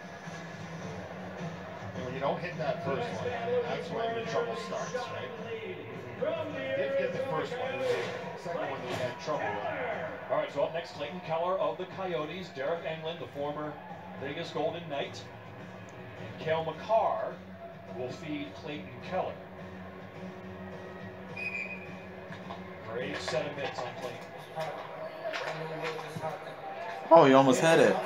Speaker 3: you don't hit that first one, that's when the trouble starts, right? He did get the first one. It was the second one that he had trouble with.
Speaker 4: All right, so up next, Clayton Keller of the Coyotes, Derek Englund, the former Vegas Golden Knight, and Cale Makar will feed Clayton Keller. Great set of mitts on Clayton.
Speaker 1: Oh, he almost hit it.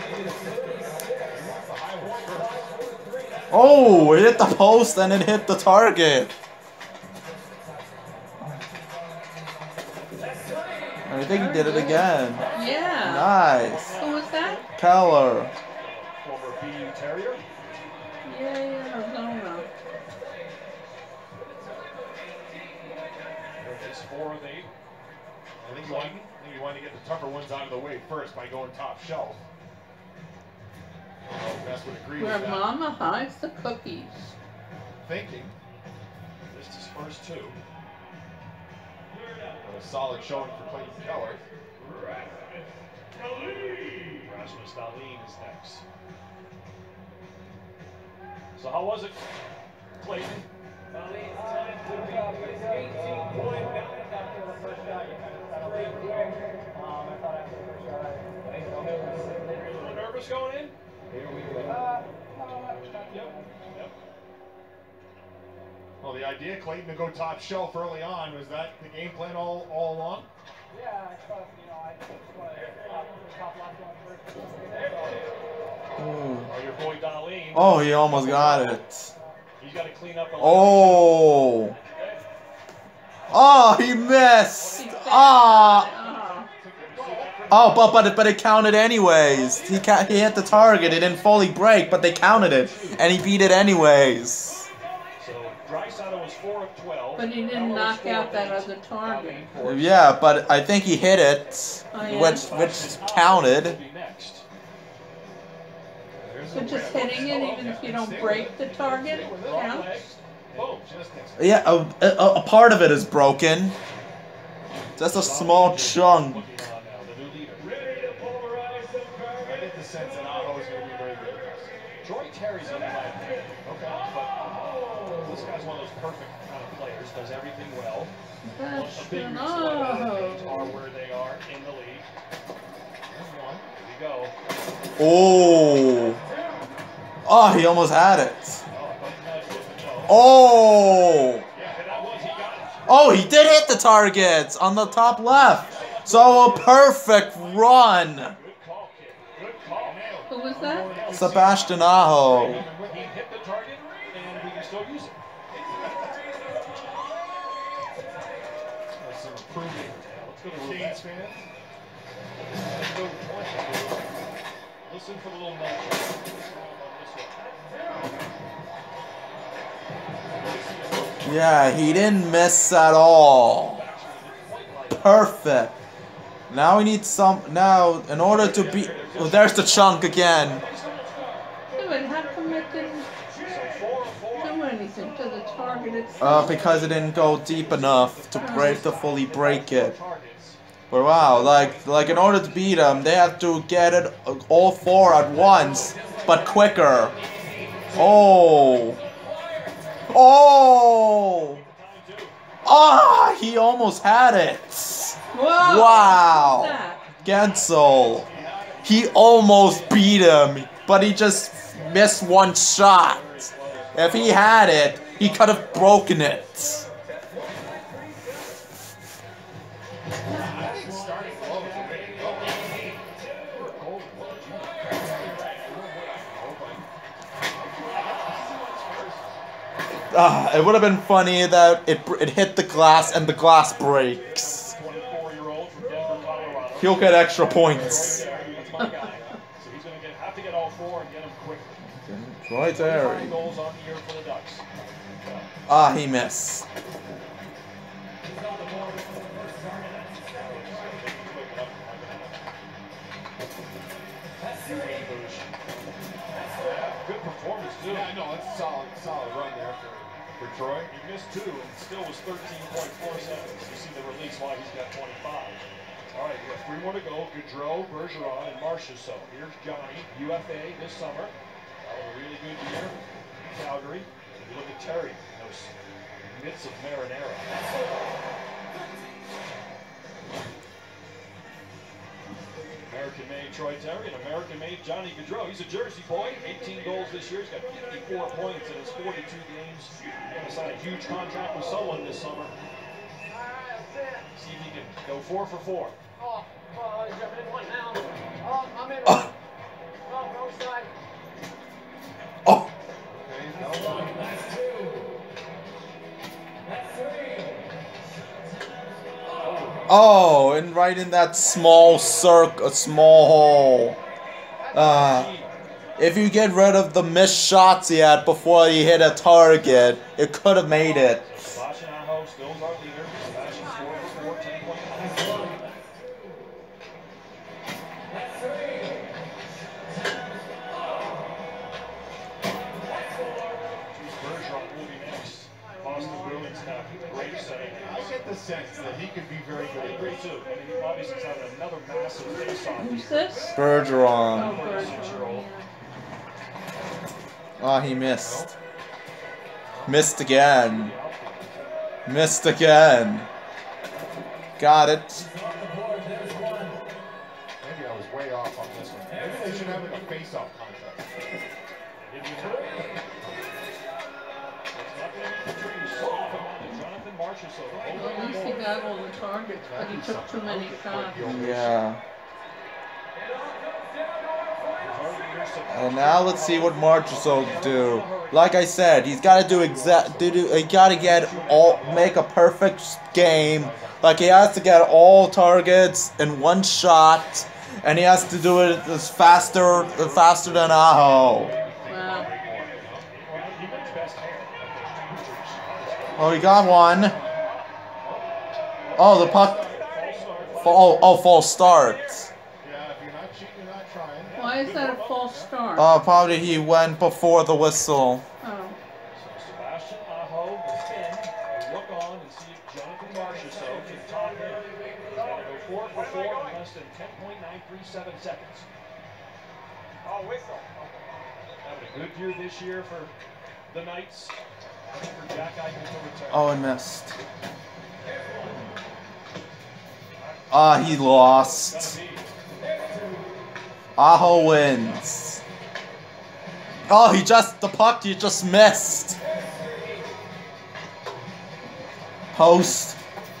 Speaker 1: Oh, it hit the post and it hit the target. I think he did it again.
Speaker 2: Yeah.
Speaker 1: Nice.
Speaker 2: Who was that?
Speaker 1: Keller.
Speaker 4: Former B U Terrier.
Speaker 2: Yeah, yeah, no, no.
Speaker 4: There's four of eight.
Speaker 3: I think you wanted, I think you wanted to get the tougher ones out of the way first by going top shelf. I don't know if Bess would agree
Speaker 2: Where
Speaker 3: with that.
Speaker 2: Mama hides the cookies.
Speaker 3: Thinking.
Speaker 4: Missed his first two.
Speaker 3: A solid showing for Clayton Keller.
Speaker 4: Rasmus Dahlin is next. So how was it, Clayton? A little nervous going in? Yep. Yep.
Speaker 3: Well, the idea, Clayton, to go top shelf early on, was that the game plan all, all along?
Speaker 7: Yeah, I thought, you know, I just wanted to top, top left one first.
Speaker 4: Oh, your boy Dahlin.
Speaker 1: Oh, he almost got it.
Speaker 4: He's got to clean up a
Speaker 1: Oh. Oh, he missed. Ah. Oh, but but it, but it counted anyways. He ca he hit the target. It didn't fully break, but they counted it, and he beat it anyways.
Speaker 4: So Draisaitl was four of twelve.
Speaker 2: But he didn't knock out that other target.
Speaker 1: Yeah, but I think he hit it,
Speaker 2: Oh, yeah?
Speaker 1: which which counted.
Speaker 2: So just hitting it, even if you don't break the target, counts?
Speaker 1: Yeah, a, a, a part of it is broken. Just a small chunk.
Speaker 3: I get the sense that Aho is going to be very good.
Speaker 4: Troy Terry's in my opinion. Okay, but this guy's one of those perfect kind of players. Does everything well. A big reason why the Kings are where they are in the league. Here we go.
Speaker 1: Oh. Oh, he almost had it. Oh. Oh, he did hit the target on the top left. So a perfect run.
Speaker 2: Who was that?
Speaker 1: Sebastian Aho.
Speaker 4: He hit the target, and we can still use it.
Speaker 3: There's some improving.
Speaker 4: Let's go to
Speaker 3: Canes fans.
Speaker 4: Let's go to twenty. Listen for the little nudge.
Speaker 1: Yeah, he didn't miss at all. Perfect. Now we need some. Now, in order to beat. Oh, there's the chunk again.
Speaker 2: Dude, how come it didn't do anything to the target itself?
Speaker 1: Uh, because it didn't go deep enough to break to fully break it. But wow, like like in order to beat them, they have to get it all four at once, but quicker. Oh. Oh. Ah, he almost had it.
Speaker 2: Whoa.
Speaker 1: Wow. Gensel. He almost beat him, but he just missed one shot. If he had it, he could have broken it. Ah, it would have been funny that it it hit the glass and the glass breaks. He'll get extra points. Right there. Ah, he missed.
Speaker 4: Good performance too.
Speaker 3: Yeah, I know, it's a solid, solid run there for, for Troy.
Speaker 4: He missed two and still was thirteen point four seconds. You see the release why he's got twenty-five. All right, we got three more to go. Gaudreau, Bergeron, and Marchessault. Here's Johnny, U F A this summer. That was a really good year. Calgary. If you look at Terry, those mitts of marinara. American-made Troy Terry and American-made Johnny Gaudreau. He's a Jersey boy, eighteen goals this year. He's got fifty-four points in his forty-two games. He's going to sign a huge contract with someone this summer. See if he can go four for four.
Speaker 14: Oh, oh, he's jumping in one now. Oh, I'm in. Oh, oh wrong side.
Speaker 1: Oh.
Speaker 6: That's two. That's three.
Speaker 1: Oh, and right in that small circle, a small hole. Uh, if you get rid of the missed shots he had before he hit a target, it could have made it.
Speaker 4: Sebastian Aho still our leader. Sebastian scored four, ten points.
Speaker 6: That's three.
Speaker 4: Bergeron will be next. Boston Bruins have great setting.
Speaker 3: I get the sense that he could be very good.
Speaker 4: I agree too. I mean, he obviously is having another massive face-off.
Speaker 2: Who's this?
Speaker 1: Bergeron.
Speaker 2: Oh, Bergeron.
Speaker 1: Oh, he missed. Missed again. Missed again. Got it.
Speaker 3: Maybe I was way off on this one. Maybe they should have like a face-off contest.
Speaker 2: Well, at least he got all the targets, but he took too many shots.
Speaker 1: Yeah. And now let's see what Marchessault do. Like I said, he's got to do exact. Do, do he got to get all, make a perfect game. Like he has to get all targets in one shot, and he has to do it as faster, faster than Aho.
Speaker 2: Wow.
Speaker 1: Oh, he got one. Oh, the puck. Oh, oh, false start.
Speaker 2: Why is that a false start?
Speaker 1: Oh, probably he went before the whistle.
Speaker 2: Oh.
Speaker 4: Sebastian Aho will spin, look on and see if Jonathan Marchessault can top him. He's got to go four for four in less than ten point nine three seven seconds.
Speaker 14: Oh, whistle.
Speaker 4: Having a good year this year for the Knights. For Jack Eichel to return.
Speaker 1: Oh, and missed. Ah, he lost. Aho wins. Oh, he just, the puck, he just missed. Post.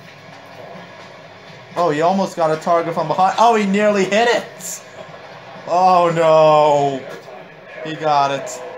Speaker 1: Oh, he almost got a target from behind. Oh, he nearly hit it. Oh, no. He got it.